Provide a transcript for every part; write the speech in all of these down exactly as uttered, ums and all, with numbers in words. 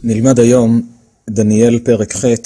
נלמד היום דניאל פרק ח'.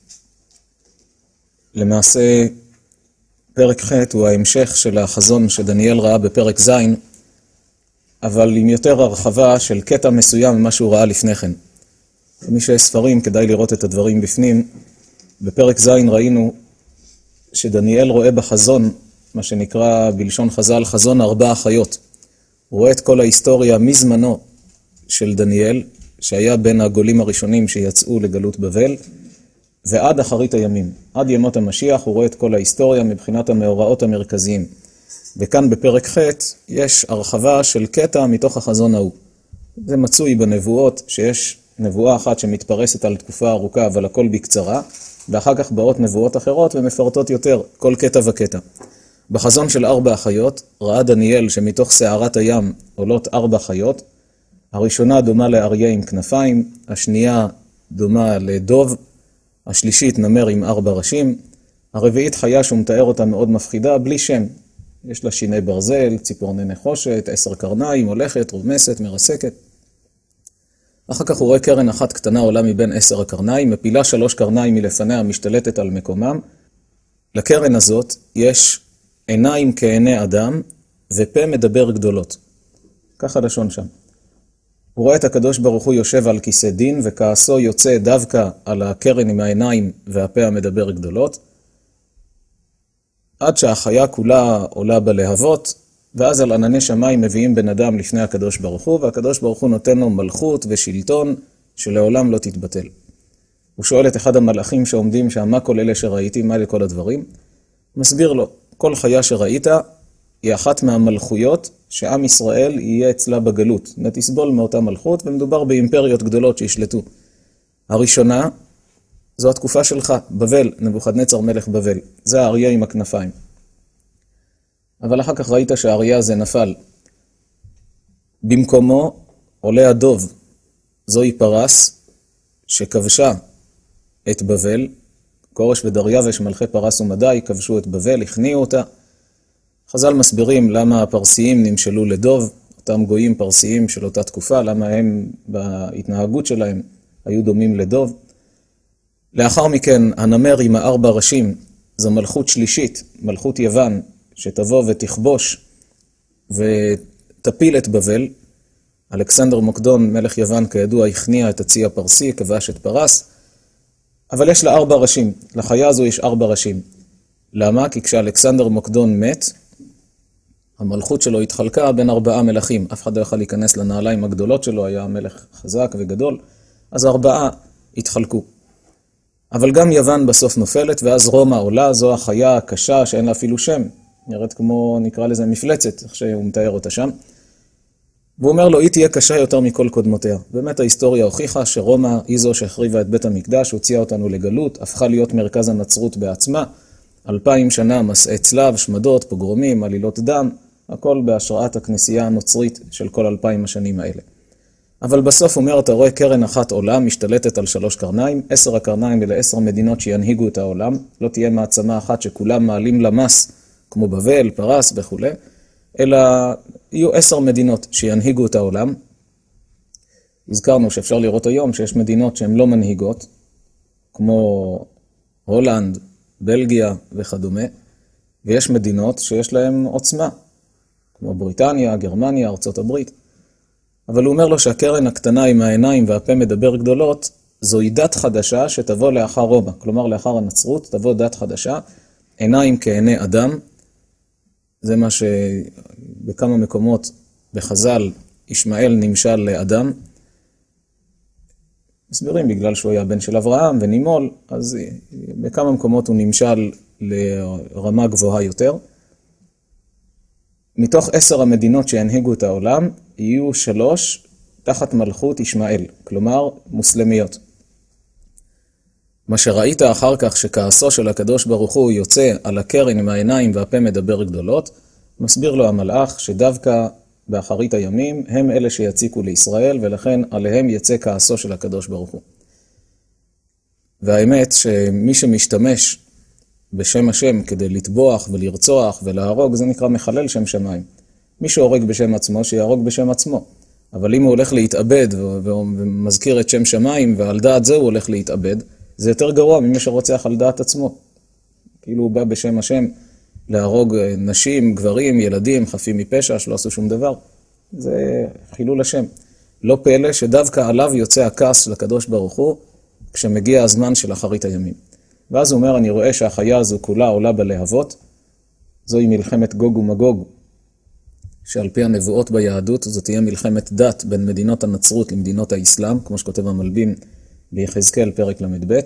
למעשה פרק ח' הוא ההמשך של החזון שדניאל ראה בפרק ז', אבל עם יותר הרחבה של קטע מסוים ממה שהוא ראה לפני כן. מי שיש ספרים כדאי לראות את הדברים בפנים. בפרק ז' ראינו שדניאל רואה בחזון, מה שנקרא בלשון חז"ל, חזון ארבע החיות. הוא רואה את כל ההיסטוריה מזמנו של דניאל, שהיה בין הגולים הראשונים שיצאו לגלות בבל, ועד אחרית הימים, עד ימות המשיח. הוא רואה את כל ההיסטוריה מבחינת המאורעות המרכזיים. וכאן בפרק ח' יש הרחבה של קטע מתוך החזון ההוא. זה מצוי בנבואות, שיש נבואה אחת שמתפרסת על תקופה ארוכה, אבל הכל בקצרה, ואחר כך באות נבואות אחרות ומפרטות יותר, כל קטע וקטע. בחזון של ארבע החיות ראה דניאל שמתוך שערת הים עולות ארבע חיות. הראשונה דומה לאריה עם כנפיים, השנייה דומה לדוב, השלישית נמר עם ארבע ראשים, הרביעית חיה שהוא מתאר אותה מאוד מפחידה, בלי שם. יש לה שיני ברזל, ציפורני נחושת, עשר קרניים, הולכת, רומסת, מרסקת. אחר כך הוא רואה קרן אחת קטנה עולה מבין עשר הקרניים, מפילה שלוש קרניים מלפניה, משתלטת על מקומם. לקרן הזאת יש עיניים כעיני אדם ופה מדבר גדולות. ככה לשון שם. הוא רואה את הקדוש ברוך הוא יושב על כיסא דין, וכעסו יוצא דווקא על הקרן עם העיניים והפה המדבר גדולות, עד שהחיה כולה עולה בלהבות, ואז על ענני שמיים מביאים בן אדם לפני הקדוש ברוך הוא, והקדוש ברוך הוא נותן לו מלכות ושלטון שלעולם לא תתבטל. הוא שואל את אחד המלאכים שעומדים שם, מה כל אלה שראיתי, מה לכל הדברים? מסביר לו, כל חיה שראית היא אחת מהמלכויות שעם ישראל יהיה אצלה בגלות. תסבול מאותה מלכות, ומדובר באימפריות גדולות שישלטו. הראשונה, זו התקופה שלך, בבל, נבוכדנצר מלך בבל. זה האריה עם הכנפיים. אבל אחר כך ראית שהאריה הזה נפל. במקומו עולה הדוב. זוהי פרס שכבשה את בבל. כורש ודריווש מלכי פרס ומדי כבשו את בבל, הכניעו אותה. חז"ל מסבירים למה הפרסיים נמשלו לדוב, אותם גויים פרסיים של אותה תקופה, למה הם בהתנהגות שלהם היו דומים לדוב. לאחר מכן הנמר עם הארבע ראשים זו מלכות שלישית, מלכות יוון, שתבוא ותכבוש ותפיל את בבל. אלכסנדר מוקדון, מלך יוון כידוע, הכניע את הצי הפרסי, כבש את פרס, אבל יש לה ארבע ראשים, לחיה הזו יש ארבע ראשים. למה? כי כשאלכסנדר מוקדון מת, המלכות שלו התחלקה בין ארבעה מלכים. אף אחד לא יכל להיכנס לנעליים הגדולות שלו, היה מלך חזק וגדול, אז ארבעה התחלקו. אבל גם יוון בסוף נופלת, ואז רומא עולה, זו החיה הקשה שאין לה אפילו שם. נראית כמו, נקרא לזה מפלצת, איך שהוא מתאר אותה שם. והוא אומר לו, היא תהיה קשה יותר מכל קודמותיה. באמת ההיסטוריה הוכיחה שרומא היא זו שהחריבה את בית המקדש, הוציאה אותנו לגלות, הפכה להיות מרכז הנצרות בעצמה. אלפיים שנה מסעי צלב, שמדות, פוגרומים, עלילות דם, הכל בהשראת הכנסייה הנוצרית של כל אלפיים השנים האלה. אבל בסוף אומר, אתה רואה קרן אחת עולה, משתלטת על שלוש קרניים, עשר הקרניים אלה עשר מדינות שינהיגו את העולם, לא תהיה מעצמה אחת שכולם מעלים למס, כמו בבל, פרס וכו', אלא יהיו עשר מדינות שינהיגו את העולם. הזכרנו שאפשר לראות היום שיש מדינות שהן לא מנהיגות, כמו הולנד, בלגיה וכדומה, ויש מדינות שיש להן עוצמה, כמו בריטניה, גרמניה, ארצות הברית. אבל הוא אומר לו שהקרן הקטנה עם העיניים והפה מדבר גדולות, זוהי דת חדשה שתבוא לאחר רומא. כלומר, לאחר הנצרות תבוא דת חדשה, עיניים כעיני אדם. זה מה שבכמה מקומות בחז"ל ישמעאל נמשל לאדם. מסבירים בגלל שהוא היה בן של אברהם ונימול, אז בכמה מקומות הוא נמשל לרמה גבוהה יותר. מתוך עשר המדינות שהנהיגו את העולם, יהיו שלוש תחת מלכות ישמעאל, כלומר מוסלמיות. מה שראית אחר כך שכעסו של הקדוש ברוך הוא יוצא על הקרן עם העיניים והפה מדבר גדולות, מסביר לו המלאך שדווקא באחרית הימים הם אלה שיציקו לישראל, ולכן עליהם יצא כעסו של הקדוש ברוך הוא. והאמת שמי שמשתמש בשם השם כדי לטבוח ולרצוח ולהרוג, זה נקרא מחלל שם שמיים. מי שהורג בשם עצמו, שיהרוג בשם עצמו. אבל אם הוא הולך להתאבד ומזכיר את שם שמיים, ועל דעת זה הוא הולך להתאבד, זה יותר גרוע ממי שרוצח על דעת עצמו. כאילו הוא בא בשם השם להרוג נשים, גברים, ילדים, חפים מפשע, שלא עשו שום דבר. זה חילול השם. לא פלא שדווקא עליו יוצא הכעס של הקדוש ברוך הוא, כשמגיע הזמן של אחרית הימים. ואז הוא אומר, אני רואה שהחיה הזו כולה עולה בלהבות, זוהי מלחמת גוג ומגוג, שעל פי הנבואות ביהדות, זאת תהיה מלחמת דת בין מדינות הנצרות למדינות האסלאם, כמו שכותב המלבים ביחזקאל פרק למד ב',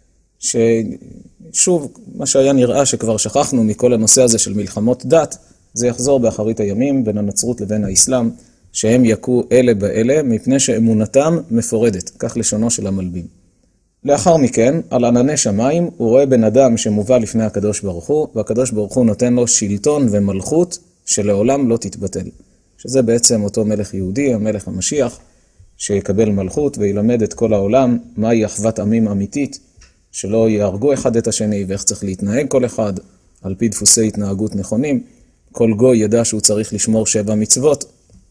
ששוב, מה שהיה נראה שכבר שכחנו מכל הנושא הזה של מלחמות דת, זה יחזור באחרית הימים בין הנצרות לבין האסלאם, שהם יקו אלה באלה, מפני שאמונתם מפורדת, כך לשונו של המלבים. לאחר מכן, על ענני שמיים, הוא רואה בן אדם שמובא לפני הקדוש ברוך הוא, והקדוש ברוך הוא נותן לו שלטון ומלכות שלעולם לא תתבטל. שזה בעצם אותו מלך יהודי, המלך המשיח, שיקבל מלכות וילמד את כל העולם מהי אחוות עמים אמיתית, שלא יהרגו אחד את השני ואיך צריך להתנהג כל אחד, על פי דפוסי התנהגות נכונים. כל גוי ידע שהוא צריך לשמור שבע מצוות.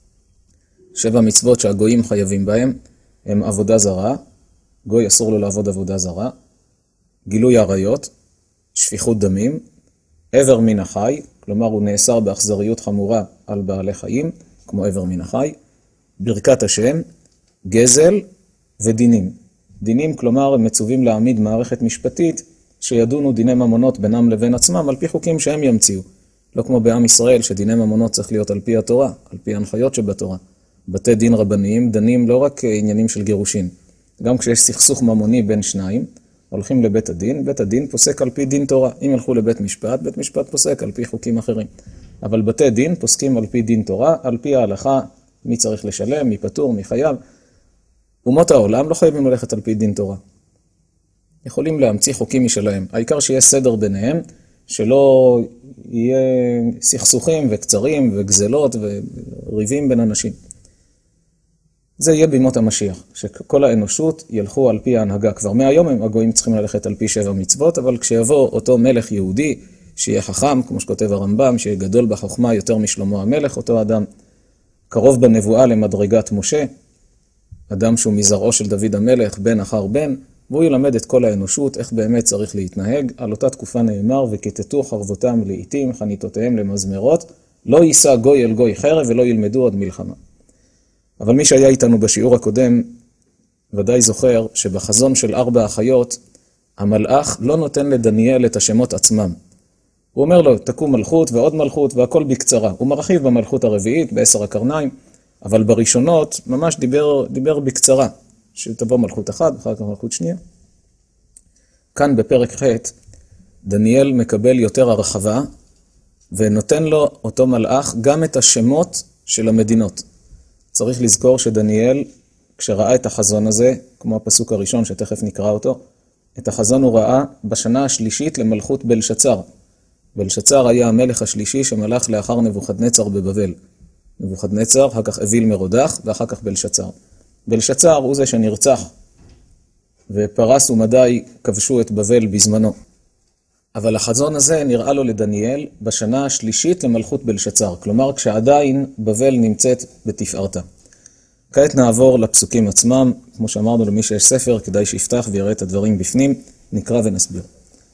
שבע מצוות שהגויים חייבים בהם הם עבודה זרה, גוי אסור לו לעבוד עבודה זרה, גילוי עריות, שפיכות דמים, עבר מן החי, כלומר הוא נאסר באכזריות חמורה על בעלי חיים, כמו עבר מן החי, ברכת השם, גזל ודינים. דינים, כלומר, הם מצווים להעמיד מערכת משפטית שידונו דיני ממונות בינם לבין עצמם על פי חוקים שהם ימציאו. לא כמו בעם ישראל שדיני ממונות צריך להיות על פי התורה, על פי ההנחיות שבתורה. בתי דין רבניים דנים לא רק עניינים של גירושין. גם כשיש סכסוך ממוני בין שניים, הולכים לבית הדין, בית הדין פוסק על פי דין תורה. אם הלכו לבית משפט, בית משפט פוסק על פי חוקים אחרים. אבל בתי דין פוסקים על פי דין תורה, על פי ההלכה, מי צריך לשלם, מי פטור, מי חייב. אומות העולם לא חייבים ללכת על פי דין תורה. יכולים להמציא חוקים משלהם. העיקר שיהיה סדר ביניהם, שלא יהיה סכסוכים וקצרים וגזלות וריבים בין אנשים. זה יהיה בימות המשיח, שכל האנושות ילכו על פי ההנהגה. כבר מהיום הם הגויים צריכים ללכת על פי שבע מצוות, אבל כשיבוא אותו מלך יהודי, שיהיה חכם, כמו שכותב הרמב"ם, שיהיה גדול בחוכמה יותר משלמה המלך, אותו אדם קרוב בנבואה למדרגת משה, אדם שהוא מזרעו של דוד המלך, בן אחר בן, והוא ילמד את כל האנושות איך באמת צריך להתנהג. על אותה תקופה נאמר, וכתתו חרבותם לעיתים, חניתותיהם למזמרות, לא יישא גוי אל גוי חרב ולא ילמדו עוד מלחמה. אבל מי שהיה איתנו בשיעור הקודם, ודאי זוכר שבחזון של ארבע החיות, המלאך לא נותן לדניאל את השמות עצמם. הוא אומר לו, תקום מלכות ועוד מלכות והכל בקצרה. הוא מרחיב במלכות הרביעית, בעשר הקרניים, אבל בראשונות ממש דיבר, דיבר בקצרה, שתבוא מלכות אחת, אחר כך מלכות שנייה. כאן בפרק ח' דניאל מקבל יותר הרחבה, ונותן לו אותו מלאך גם את השמות של המדינות. צריך לזכור שדניאל, כשראה את החזון הזה, כמו הפסוק הראשון שתכף נקרא אותו, את החזון הוא ראה בשנה השלישית למלכות בלשצר. בלשצר היה המלך השלישי שמלך לאחר נבוכדנצר בבבל. נבוכדנצר, אחר כך אוויל מרודח, ואחר כך בלשצר. בלשצר הוא זה שנרצח, ופרס ומדי כבשו את בבל בזמנו. אבל החזון הזה נראה לו לדניאל בשנה השלישית למלכות בלשצר, כלומר כשעדיין בבל נמצאת בתפארתה. כעת נעבור לפסוקים עצמם, כמו שאמרנו למי שיש ספר, כדאי שיפתח ויראה את הדברים בפנים, נקרא ונסביר.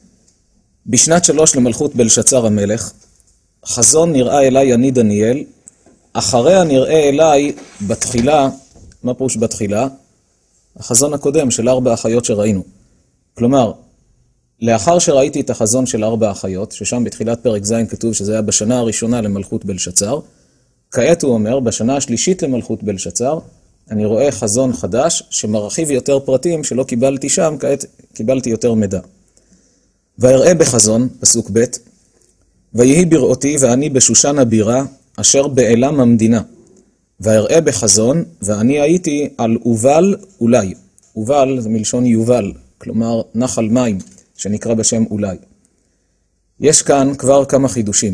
בשנת שלוש למלכות בלשצר המלך, חזון נראה אליי אני דניאל, אחריה נראה אליי בתחילה, מה פירוש בתחילה? החזון הקודם של ארבע החיות שראינו. כלומר, לאחר שראיתי את החזון של ארבע החיות, ששם בתחילת פרק ז' כתוב שזה היה בשנה הראשונה למלכות בלשצר, כעת הוא אומר, בשנה השלישית למלכות בלשצר, אני רואה חזון חדש שמרחיב יותר פרטים שלא קיבלתי שם, כעת קיבלתי יותר מידע. ואראה בחזון, פסוק ב', ויהי בראותי ואני בשושן הבירה, אשר באלם המדינה. ואראה בחזון, ואני הייתי על אובל אולי. אובל זה מלשון יובל, כלומר נחל מים, שנקרא בשם אולי. יש כאן כבר כמה חידושים.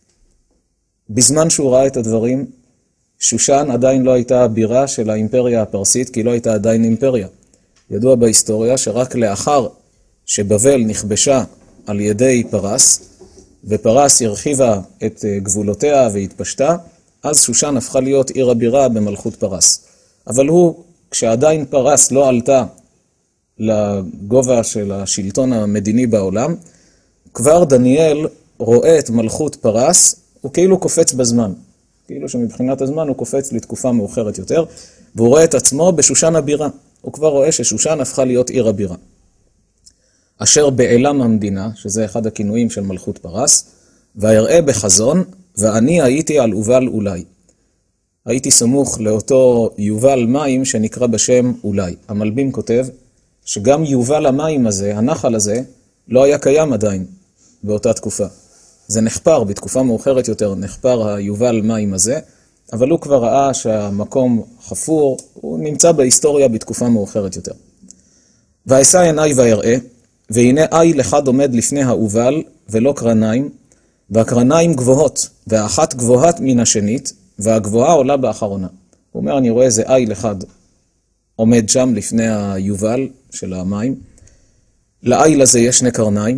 בזמן שהוא ראה את הדברים, שושן עדיין לא הייתה הבירה של האימפריה הפרסית, כי לא הייתה עדיין אימפריה. ידוע בהיסטוריה שרק לאחר שבבל נכבשה על ידי פרס, ופרס הרחיבה את גבולותיה והתפשטה, אז שושן הפכה להיות עיר הבירה במלכות פרס. אבל הוא, כשעדיין פרס לא עלתה לגובה של השלטון המדיני בעולם, כבר דניאל רואה את מלכות פרס, הוא כאילו קופץ בזמן. כאילו שמבחינת הזמן הוא קופץ לתקופה מאוחרת יותר, והוא רואה את עצמו בשושן הבירה. הוא כבר רואה ששושן הפכה להיות עיר הבירה. אשר בעלם המדינה, שזה אחד הכינויים של מלכות פרס, ויראה בחזון, ואני הייתי על אובל אולי. הייתי סמוך לאותו יובל מים שנקרא בשם אולי. המלבים כותב שגם יובל המים הזה, הנחל הזה, לא היה קיים עדיין באותה תקופה. זה נחפר, בתקופה מאוחרת יותר נחפר היובל מים הזה, אבל הוא כבר ראה שהמקום חפור, הוא נמצא בהיסטוריה בתקופה מאוחרת יותר. ואשא עיני ויראה, והנה איל אחד עומד לפני האובל ולא קרניים, והקרניים גבוהות, והאחת גבוהת מן השנית, והגבוהה עולה באחרונה. הוא אומר, אני רואה איזה איל אחד עומד שם לפני היובל של המים, לאיל הזה יש שני קרניים,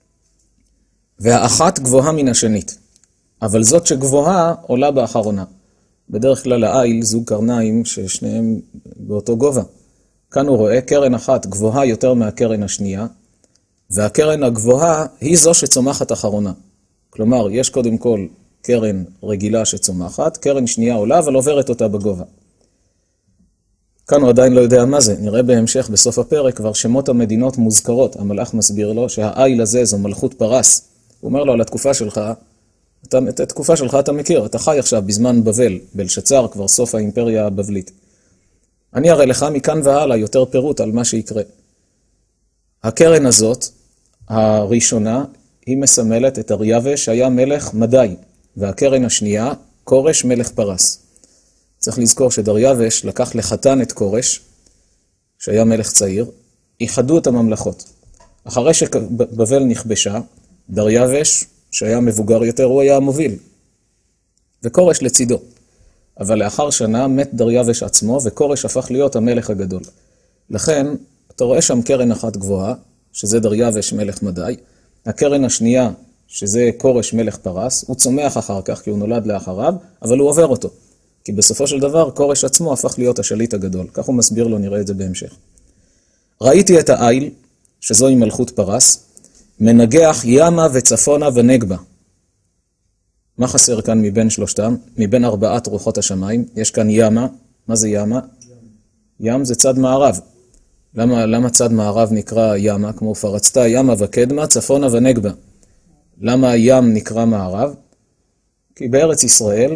והאחת גבוהה מן השנית, אבל זאת שגבוהה עולה באחרונה. בדרך כלל האיל זוג קרניים ששניהם באותו גובה. כאן הוא רואה קרן אחת גבוהה יותר מהקרן השנייה, והקרן הגבוהה היא זו שצומחת אחרונה. כלומר, יש קודם כל קרן רגילה שצומחת, קרן שנייה עולה, אבל עוברת אותה בגובה. כאן הוא עדיין לא יודע מה זה. נראה בהמשך בסוף הפרק כבר שמות המדינות מוזכרות. המלאך מסביר לו שהאיל הזה זו מלכות פרס. הוא אומר לו על התקופה שלך, אתה, את התקופה שלך אתה מכיר, אתה חי עכשיו בזמן בבל, בלשצר, כבר סוף האימפריה הבבלית. אני אראה לך מכאן והלאה יותר פירוט על מה שיקרה. הקרן הזאת, הראשונה, היא מסמלת את דריווש שהיה מלך מדי, והקרן השנייה, קורש מלך פרס. צריך לזכור שדריווש לקח לחתן את קורש, שהיה מלך צעיר, איחדו את הממלכות. אחרי שבבל נכבשה, דריווש, שהיה מבוגר יותר, הוא היה המוביל, וקורש לצידו. אבל לאחר שנה מת דריווש עצמו, וקורש הפך להיות המלך הגדול. לכן, אתה רואה שם קרן אחת גבוהה, שזה דריווש מלך מדי, הקרן השנייה, שזה קורש מלך פרס, הוא צומח אחר כך, כי הוא נולד לאחריו, אבל הוא עובר אותו. כי בסופו של דבר, קורש עצמו הפך להיות השליט הגדול. כך הוא מסביר לו, נראה את זה בהמשך. ראיתי את האיל, שזוהי מלכות פרס, מנגח ימה וצפונה ונגבה. מה חסר כאן מבין שלושתם? מבין ארבעת רוחות השמיים. יש כאן ימה. מה זה ימה? ים, ים זה צד מערב. למה, למה צד מערב נקרא ימה? כמו פרצתה ימה וקדמה, צפונה ונגבה. למה ים נקרא מערב? כי בארץ ישראל,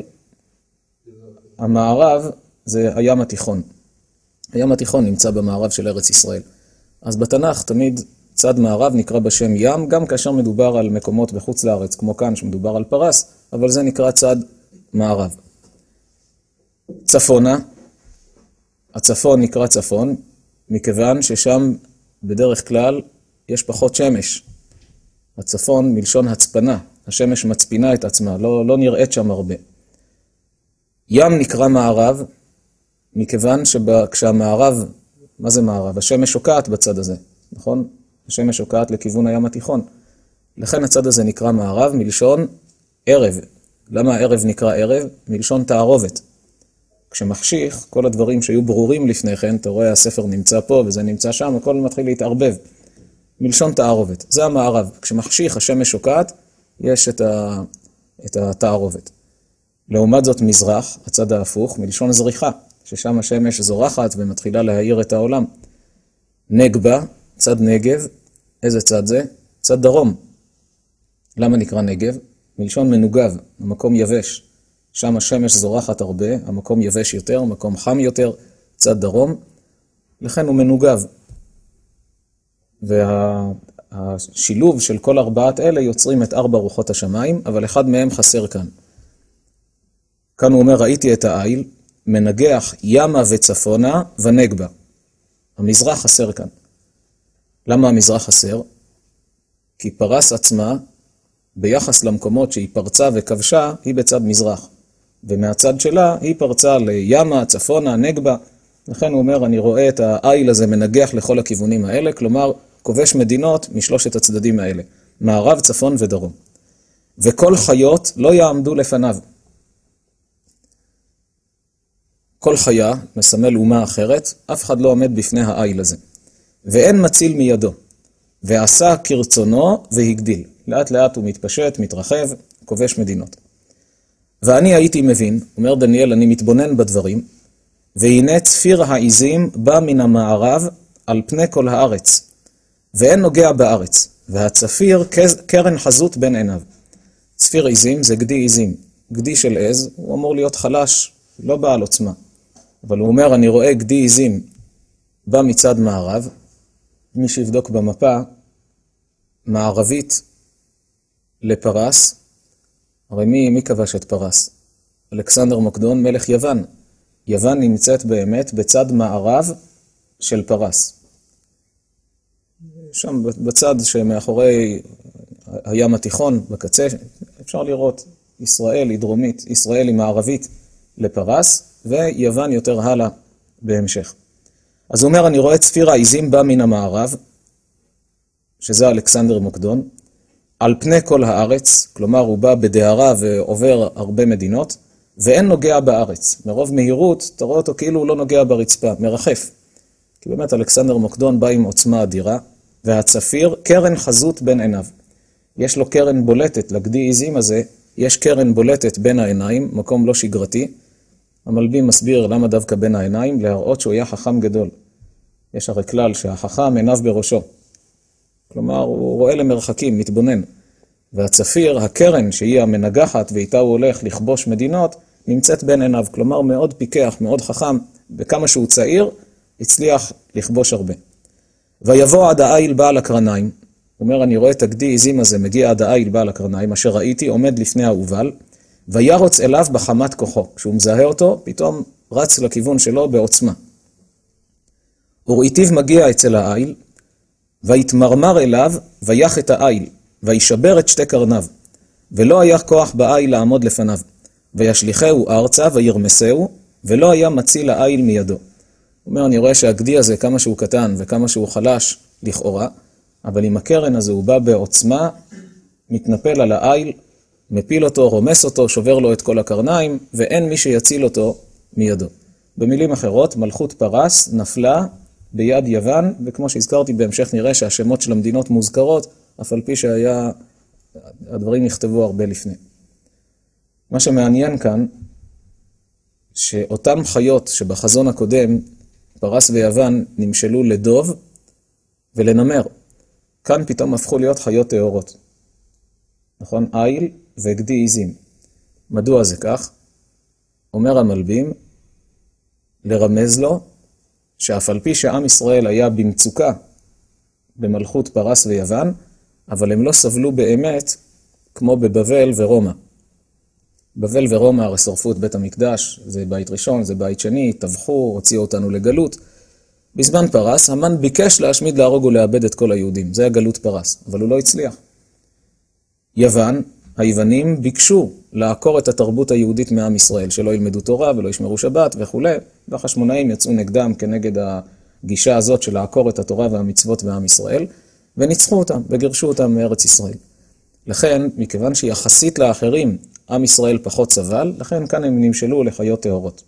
המערב זה הים התיכון. הים התיכון נמצא במערב של ארץ ישראל. אז בתנ"ך תמיד צד מערב נקרא בשם ים, גם כאשר מדובר על מקומות בחוץ לארץ, כמו כאן שמדובר על פרס, אבל זה נקרא צד מערב. צפונה, הצפון נקרא צפון, מכיוון ששם בדרך כלל יש פחות שמש. הצפון מלשון הצפנה, השמש מצפינה את עצמה, לא, לא נראית שם הרבה. ים נקרא מערב, מכיוון שכשהמערב, מה זה מערב? השמש שוקעת בצד הזה, נכון? השמש שוקעת לכיוון הים התיכון. לכן הצד הזה נקרא מערב מלשון ערב. למה הערב נקרא ערב? מלשון תערובת. כשמחשיך, כל הדברים שהיו ברורים לפני כן, אתה רואה הספר נמצא פה וזה נמצא שם, הכל מתחיל להתערבב. מלשון תערובת. זה המערב. כשמחשיך השמש שוקעת, יש את, ה... את התערובת. לעומת זאת מזרח, הצד ההפוך, מלשון זריחה, ששם השמש זורחת ומתחילה להאיר את העולם. נגבה, צד נגב, איזה צד זה? צד דרום. למה נקרא נגב? מלשון מנוגב, המקום יבש. שם השמש זורחת הרבה, המקום יבש יותר, המקום חם יותר, צד דרום. לכן הוא מנוגב. והשילוב של כל ארבעת אלה יוצרים את ארבע רוחות השמיים, אבל אחד מהם חסר כאן. כאן הוא אומר, ראיתי את האיל, מנגח ימה וצפונה ונגבה. המזרח חסר כאן. למה המזרח חסר? כי פרס עצמה, ביחס למקומות שהיא פרצה וכבשה, היא בצד מזרח. ומהצד שלה היא פרצה לימה, צפונה, נגבה. לכן הוא אומר, אני רואה את האיל הזה מנגח לכל הכיוונים האלה, כלומר, כובש מדינות משלושת הצדדים האלה, מערב, צפון ודרום. וכל חיות לא יעמדו לפניו. כל חיה מסמל אומה אחרת, אף אחד לא עומד בפני העיל הזה. ואין מציל מידו, ועשה כרצונו והגדיל. לאט לאט הוא מתפשט, מתרחב, כובש מדינות. ואני הייתי מבין, אומר דניאל, אני מתבונן בדברים, והנה צפיר העיזים בא מן המערב על פני כל הארץ, ואין נוגע בארץ, והצפיר קרן חזות בין עיניו. צפיר עיזים זה גדי עיזים. גדי של עז, הוא אמור להיות חלש, לא בעל עוצמה. אבל הוא אומר, אני רואה גדי עיזים בא מצד מערב, מי שיבדוק במפה, מערבית לפרס, הרי מי, מי כבש את פרס? אלכסנדר מוקדון, מלך יוון. יוון נמצאת באמת בצד מערב של פרס. שם בצד שמאחורי הים התיכון, בקצה, אפשר לראות ישראל היא דרומית, ישראל היא מערבית לפרס, ויוון יותר הלאה בהמשך. אז הוא אומר, אני רואה צפיר העיזים בא מן המערב, שזה אלכסנדר מוקדון, על פני כל הארץ, כלומר הוא בא בדהרה ועובר הרבה מדינות, ואין נוגע בארץ. מרוב מהירות, אתה רואה אותו כאילו הוא לא נוגע ברצפה, מרחף. כי באמת אלכסנדר מוקדון בא עם עוצמה אדירה, והצפיר קרן חזות בין עיניו. יש לו קרן בולטת, לגדי עיזים הזה, יש קרן בולטת בין העיניים, מקום לא שגרתי. המלבים מסביר למה דווקא בין העיניים, להראות שהוא היה חכם גדול. יש הרי כלל שהחכם עיניו בראשו. כלומר, הוא רואה למרחקים, מתבונן. והצפיר, הקרן שהיא המנגחת ואיתה הוא הולך לכבוש מדינות, נמצאת בין עיניו. כלומר, מאוד פיקח, מאוד חכם, בכמה שהוא צעיר, הצליח לכבוש הרבה. ויבוא עד העיל בעל הקרניים, הוא אומר, אני רואה את הגדי עיזים הזה, מגיע עד העיל בעל הקרניים, אשר ראיתי עומד לפני האובל, וירוץ אליו בחמת כוחו. כשהוא מזהה אותו, פתאום רץ לכיוון שלו בעוצמה. וראיתיו מגיע אצל העיל, ויתמרמר אליו, ויח את העיל, וישבר את שתי קרניו, ולא היה כוח בעיל לעמוד לפניו, וישליחהו ארצה וירמסהו, ולא היה מציל העיל מידו. הוא אומר, אני רואה שהגדי הזה, כמה שהוא קטן וכמה שהוא חלש לכאורה, אבל עם הקרן הזה הוא בא בעוצמה, מתנפל על העיל, מפיל אותו, רומס אותו, שובר לו את כל הקרניים, ואין מי שיציל אותו מידו. במילים אחרות, מלכות פרס נפלה ביד יוון, וכמו שהזכרתי בהמשך נראה שהשמות של המדינות מוזכרות, אף על פי שהיה, הדברים נכתבו הרבה לפני. מה שמעניין כאן, שאותם חיות שבחזון הקודם, פרס ויוון נמשלו לדוב ולנמר. כאן פתאום הפכו להיות חיות טהורות. נכון? עיל וגדי עיזים. מדוע זה כך? אומר המלבים, לרמז לו, שאף על פי שעם ישראל היה במצוקה במלכות פרס ויוון, אבל הם לא סבלו באמת כמו בבבל ורומא. בבל ורומא הרי שרפו את בית המקדש, זה בית ראשון, זה בית שני, טבחו, הוציאו אותנו לגלות. בזמן פרס, המן ביקש להשמיד, להרוג ולאבד את כל היהודים. זה הגלות פרס, אבל הוא לא הצליח. יוון, היוונים ביקשו לעקור את התרבות היהודית מעם ישראל, שלא ילמדו תורה ולא ישמרו שבת וכו'. והחשמונאים יצאו נגדם כנגד הגישה הזאת של לעקור את התורה והמצוות מעם ישראל, וניצחו אותם וגירשו אותם מארץ ישראל. לכן, מכיוון שיחסית לאחרים, עם ישראל פחות סבל, לכן כאן הם נמשלו לחיות טהורות.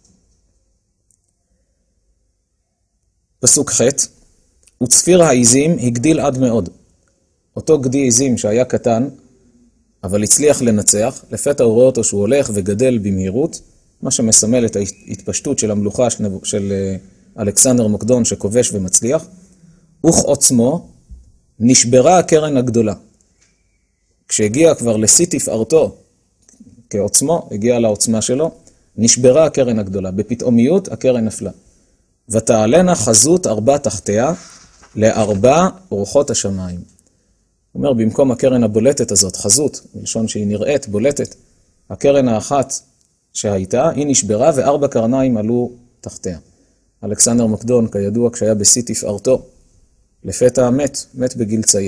פסוק ח' וצפיר העיזים הגדיל עד מאוד. אותו גדי עיזים שהיה קטן, אבל הצליח לנצח, לפתע הוא רואה אותו שהוא הולך וגדל במהירות, מה שמסמל את ההתפשטות של המלוכה של אלכסנדר מוקדון שכובש ומצליח, וכעוצמו נשברה הקרן הגדולה. כשהגיע כבר לשיא תפארתו, כעוצמו, הגיע לעוצמה שלו, נשברה הקרן הגדולה. בפתאומיות הקרן נפלה. ותעלנה חזות ארבע תחתיה לארבע אורחות השמיים. הוא אומר, במקום הקרן הבולטת הזאת, חזות, בלשון שהיא נראית, בולטת, הקרן האחת שהייתה, היא נשברה וארבע קרניים עלו תחתיה. אלכסנדר מוקדון, כידוע, כשהיה בשיא תפארתו, לפתע מת, מת בגיל צעיר.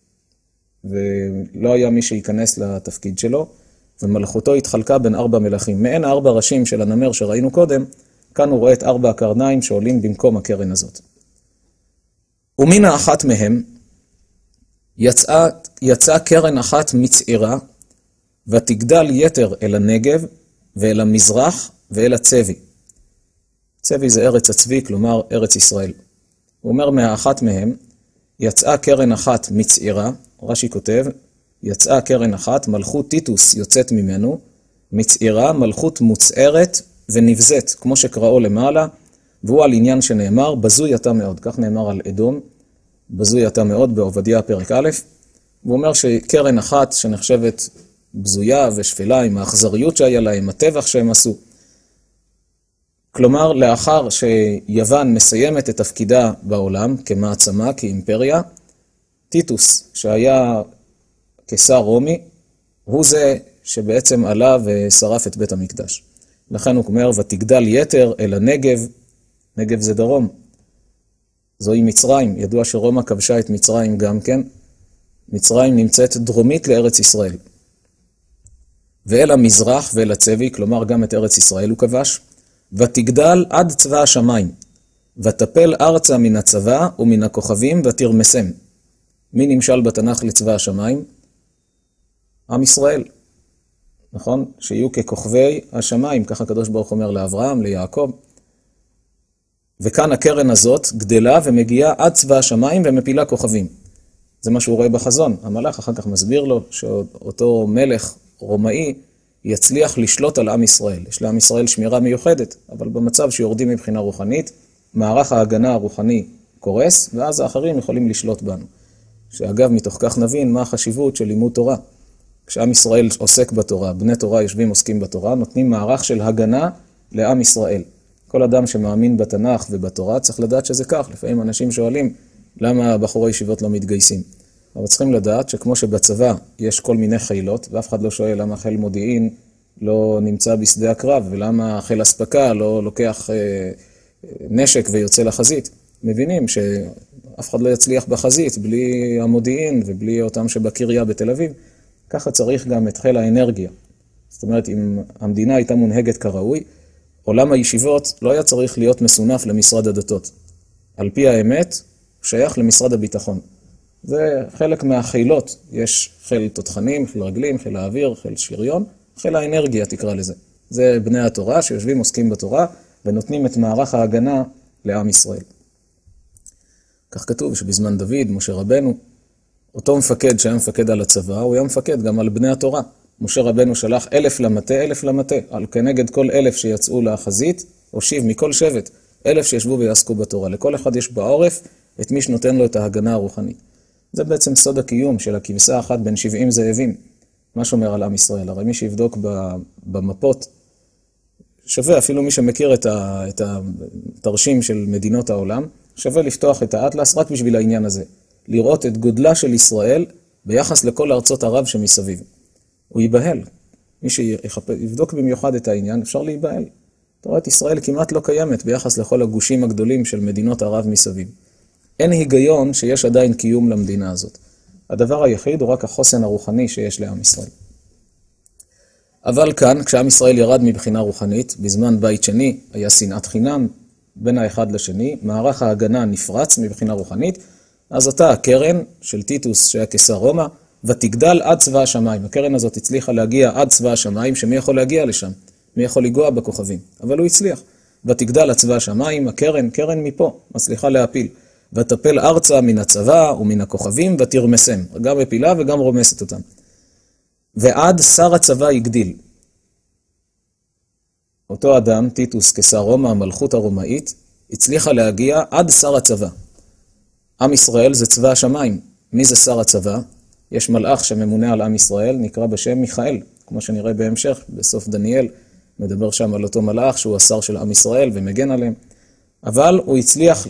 ולא היה מי שייכנס לתפקיד שלו, ומלכותו התחלקה בין ארבע מלכים. מעין הארבע ראשים של הנמר שראינו קודם, כאן הוא רואה את ארבע הקרניים שעולים במקום הקרן הזאת. ומן האחת מהם, יצאה, יצאה קרן אחת מצעירה, ותגדל יתר אל הנגב, ואל המזרח, ואל הצבי. צבי זה ארץ הצבי, כלומר ארץ ישראל. הוא אומר מהאחת מהם, יצאה קרן אחת מצעירה, רש"י כותב, יצאה קרן אחת, מלכות טיטוס יוצאת ממנו, מצעירה, מלכות מוצערת ונבזת, כמו שקראו למעלה, והוא על עניין שנאמר, בזוי אתה מאוד, כך נאמר על אדום, בזוי אתה מאוד בעובדיה פרק א', הוא אומר שקרן אחת שנחשבת בזויה ושפלה עם האכזריות שהיה לה, עם הטבח שהם עשו. כלומר, לאחר שיוון מסיימת את תפקידה בעולם כמעצמה, כאימפריה, טיטוס, שהיה קיסר רומי, הוא זה שבעצם עלה ושרף את בית המקדש. לכן הוא אומר, ותגדל יתר אל הנגב, נגב זה דרום, זוהי מצרים, ידוע שרומא כבשה את מצרים גם כן, מצרים נמצאת דרומית לארץ ישראל. ואל המזרח ואל הצבי, כלומר גם את ארץ ישראל הוא כבש, ותגדל עד צבא השמיים, ותפל ארצה מן הצבא ומן הכוכבים ותרמסם. מי נמשל בתנ"ך לצבא השמיים? עם ישראל. נכון? שיהיו ככוכבי השמיים, ככה הקדוש ברוך אומר לאברהם, ליעקב. וכאן הקרן הזאת גדלה ומגיעה עד צבא השמיים ומפילה כוכבים. זה מה שהוא רואה בחזון. המלאך אחר כך מסביר לו שאותו מלך רומאי יצליח לשלוט על עם ישראל. יש לעם ישראל שמירה מיוחדת, אבל במצב שיורדים מבחינה רוחנית, מערך ההגנה הרוחני קורס, ואז האחרים יכולים לשלוט בנו. שאגב, מתוך כך נבין מה החשיבות של לימוד תורה. כשעם ישראל עוסק בתורה, בני תורה יושבים עוסקים בתורה, נותנים מערך של הגנה לעם ישראל. כל אדם שמאמין בתנ"ך ובתורה צריך לדעת שזה כך. לפעמים אנשים שואלים למה בחורי ישיבות לא מתגייסים. אבל צריכים לדעת שכמו שבצבא יש כל מיני חילות, ואף אחד לא שואל למה חיל מודיעין לא נמצא בשדה הקרב, ולמה חיל הספקה לא לוקח אה, נשק ויוצא לחזית. מבינים שאף אחד לא יצליח בחזית בלי המודיעין ובלי אותם שבקריה בתל אביב. ככה צריך גם את חיל האנרגיה. זאת אומרת, אם המדינה הייתה מונהגת כראוי, עולם הישיבות לא היה צריך להיות מסונף למשרד הדתות. על פי האמת, הוא שייך למשרד הביטחון. זה חלק מהחילות, יש חיל תותחנים, חיל רגלים, חיל האוויר, חיל שריון, חיל האנרגיה תקרא לזה. זה בני התורה שיושבים עוסקים בתורה ונותנים את מערך ההגנה לעם ישראל. כך כתוב שבזמן דוד, משה רבנו, אותו מפקד שהיה מפקד על הצבא, הוא היה מפקד גם על בני התורה. משה רבנו שלח אלף למטה, אלף למטה, על כנגד כל אלף שיצאו לחזית, הושיב מכל שבט, אלף שישבו ויעסקו בתורה. לכל אחד יש בעורף את מי שנותן לו את ההגנה הרוחנית. זה בעצם סוד הקיום של הכבשה האחת בין שבעים זאבים. מה שאומר על עם ישראל? הרי מי שיבדוק במפות, שווה אפילו מי שמכיר את התרשים של מדינות העולם, שווה לפתוח את האטלס רק בשביל העניין הזה. לראות את גודלה של ישראל ביחס לכל ארצות ערב שמסביב. הוא ייבהל. מי שיבדוק במיוחד את העניין, אפשר להיבהל. תורת ישראל כמעט לא קיימת ביחס לכל הגושים הגדולים של מדינות ערב מסביב. אין היגיון שיש עדיין קיום למדינה הזאת. הדבר היחיד הוא רק החוסן הרוחני שיש לעם ישראל. אבל כאן, כשעם ישראל ירד מבחינה רוחנית, בזמן בית שני היה שנאת חינם בין האחד לשני, מערך ההגנה נפרץ מבחינה רוחנית, אז עתה הקרן של טיטוס שהיה קיסר רומא, ותגדל עד צבא השמיים. הקרן הזאת הצליחה להגיע עד צבא השמיים, שמי יכול להגיע לשם? מי יכול לגוע בכוכבים? אבל הוא הצליח. ותגדל עד צבא השמיים, הקרן, קרן מפה, מצליחה להפיל. ותפל ארצה מן הצבא ומן הכוכבים ותרמסם. גם מפילה וגם רומסת אותם. ועד שר הצבא יגדיל. אותו אדם, טיטוס קיסר רומא, המלכות הרומאית, הצליחה להגיע עד שר הצבא. עם ישראל זה צבא השמיים. מי זה שר הצבא? יש מלאך שממונה על עם ישראל, נקרא בשם מיכאל, כמו שנראה בהמשך, בסוף דניאל, מדבר שם על אותו מלאך שהוא השר של עם ישראל ומגן עליהם. אבל הוא הצליח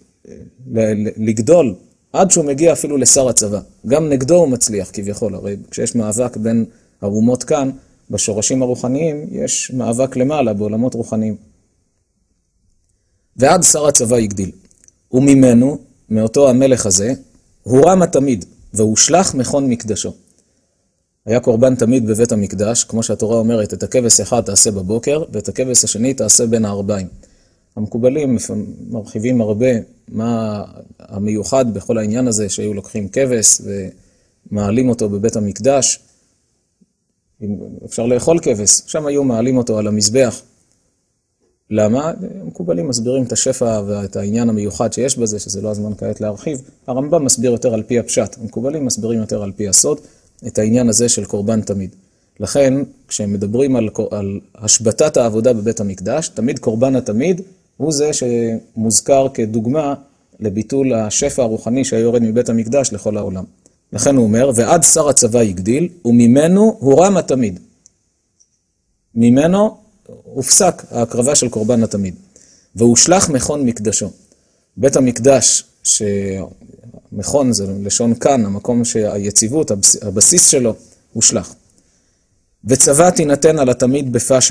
לגדול עד שהוא מגיע אפילו לשר הצבא. גם נגדו הוא מצליח כביכול, הרי כשיש מאבק בין האומות כאן, בשורשים הרוחניים יש מאבק למעלה בעולמות רוחניים. ועד שר הצבא יגדיל. וממנו, מאותו המלך הזה, הוא רם תמיד, והוא שלח מכון מקדשו. היה קורבן תמיד בבית המקדש, כמו שהתורה אומרת, את הכבש אחד תעשה בבוקר, ואת הכבש השני תעשה בין הארבעים. המקובלים מרחיבים הרבה מה המיוחד בכל העניין הזה, שהיו לוקחים כבש ומעלים אותו בבית המקדש. אפשר לאכול כבש, שם היו מעלים אותו על המזבח. למה? המקובלים מסבירים את השפע ואת העניין המיוחד שיש בזה, שזה לא הזמן כעת להרחיב. הרמב"ם מסביר יותר על פי הפשט, המקובלים מסבירים יותר על פי הסוד, את העניין הזה של קורבן תמיד. לכן, כשהם מדברים על, על השבתת העבודה בבית המקדש, תמיד קורבן התמיד הוא זה שמוזכר כדוגמה לביטול השפע הרוחני שיורד מבית המקדש לכל העולם. לכן הוא אומר, ועד שר הצבא יגדיל, וממנו הורם התמיד. ממנו הופסק ההקרבה של קורבן התמיד. והושלח מכון מקדשו. בית המקדש, שמכון זה לשון כאן, המקום שהיציבות, הבסיס שלו, הושלח. וצבא תינתן על התמיד בפשע.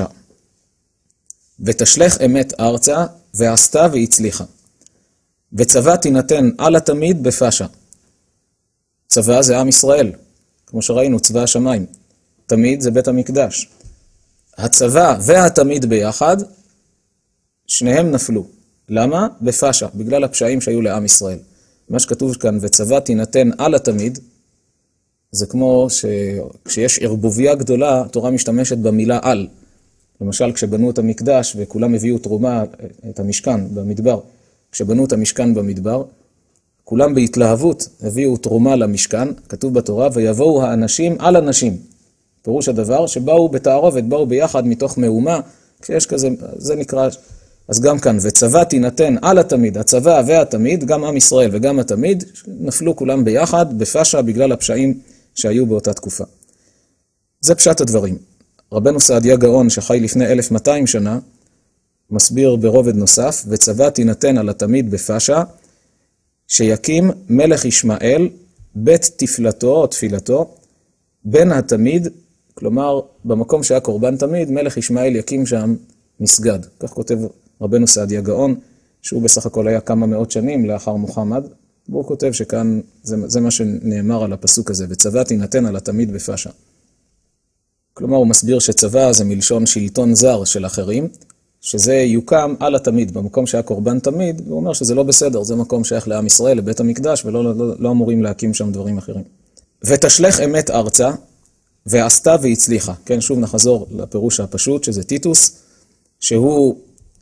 ותשלח אמת ארצה, ועשתה והצליחה. וצבא תינתן על התמיד בפשע. צבא זה עם ישראל, כמו שראינו, צבא השמיים. תמיד זה בית המקדש. הצבא והתמיד ביחד, שניהם נפלו. למה? בפשע, בגלל הפשעים שהיו לעם ישראל. מה שכתוב כאן, וצבא תינתן על התמיד, זה כמו שכשיש ערבוביה גדולה, התורה משתמשת במילה על. למשל, כשבנו את המקדש וכולם הביאו תרומה, את המשכן במדבר, כשבנו את המשכן במדבר, כולם בהתלהבות הביאו תרומה למשכן, כתוב בתורה, ויבואו האנשים על אנשים. פירוש הדבר שבאו בתערובת, באו ביחד מתוך מאומה, כשיש כזה, זה נקרא, אז גם כאן, וצבא תינתן על התמיד, הצבא והתמיד, גם עם ישראל וגם התמיד, נפלו כולם ביחד, בפשע בגלל הפשעים שהיו באותה תקופה. זה פשט הדברים. רבנו סעדיה גאון, שחי לפני אלף ומאתיים שנה, מסביר ברובד נוסף, וצבא תינתן על התמיד בפשע, שיקים מלך ישמעאל, בית תפלתו או תפילתו, בין התמיד, כלומר, במקום שהיה קורבן תמיד, מלך ישמעאל יקים שם מסגד. כך כותב רבנו סעדיה גאון, שהוא בסך הכל היה כמה מאות שנים לאחר מוחמד, והוא כותב שכאן, זה, זה מה שנאמר על הפסוק הזה, וצבא תינתן על התמיד בפשע. כלומר, הוא מסביר שצבא זה מלשון שלטון זר של אחרים, שזה יוקם על התמיד, במקום שהיה קורבן תמיד, והוא אומר שזה לא בסדר, זה מקום שייך לעם ישראל, לבית המקדש, ולא לא, לא, לא אמורים להקים שם דברים אחרים. ותשלח אמת ארצה, ועשתה והצליחה. כן, שוב נחזור לפירוש הפשוט, שזה טיטוס, שהוא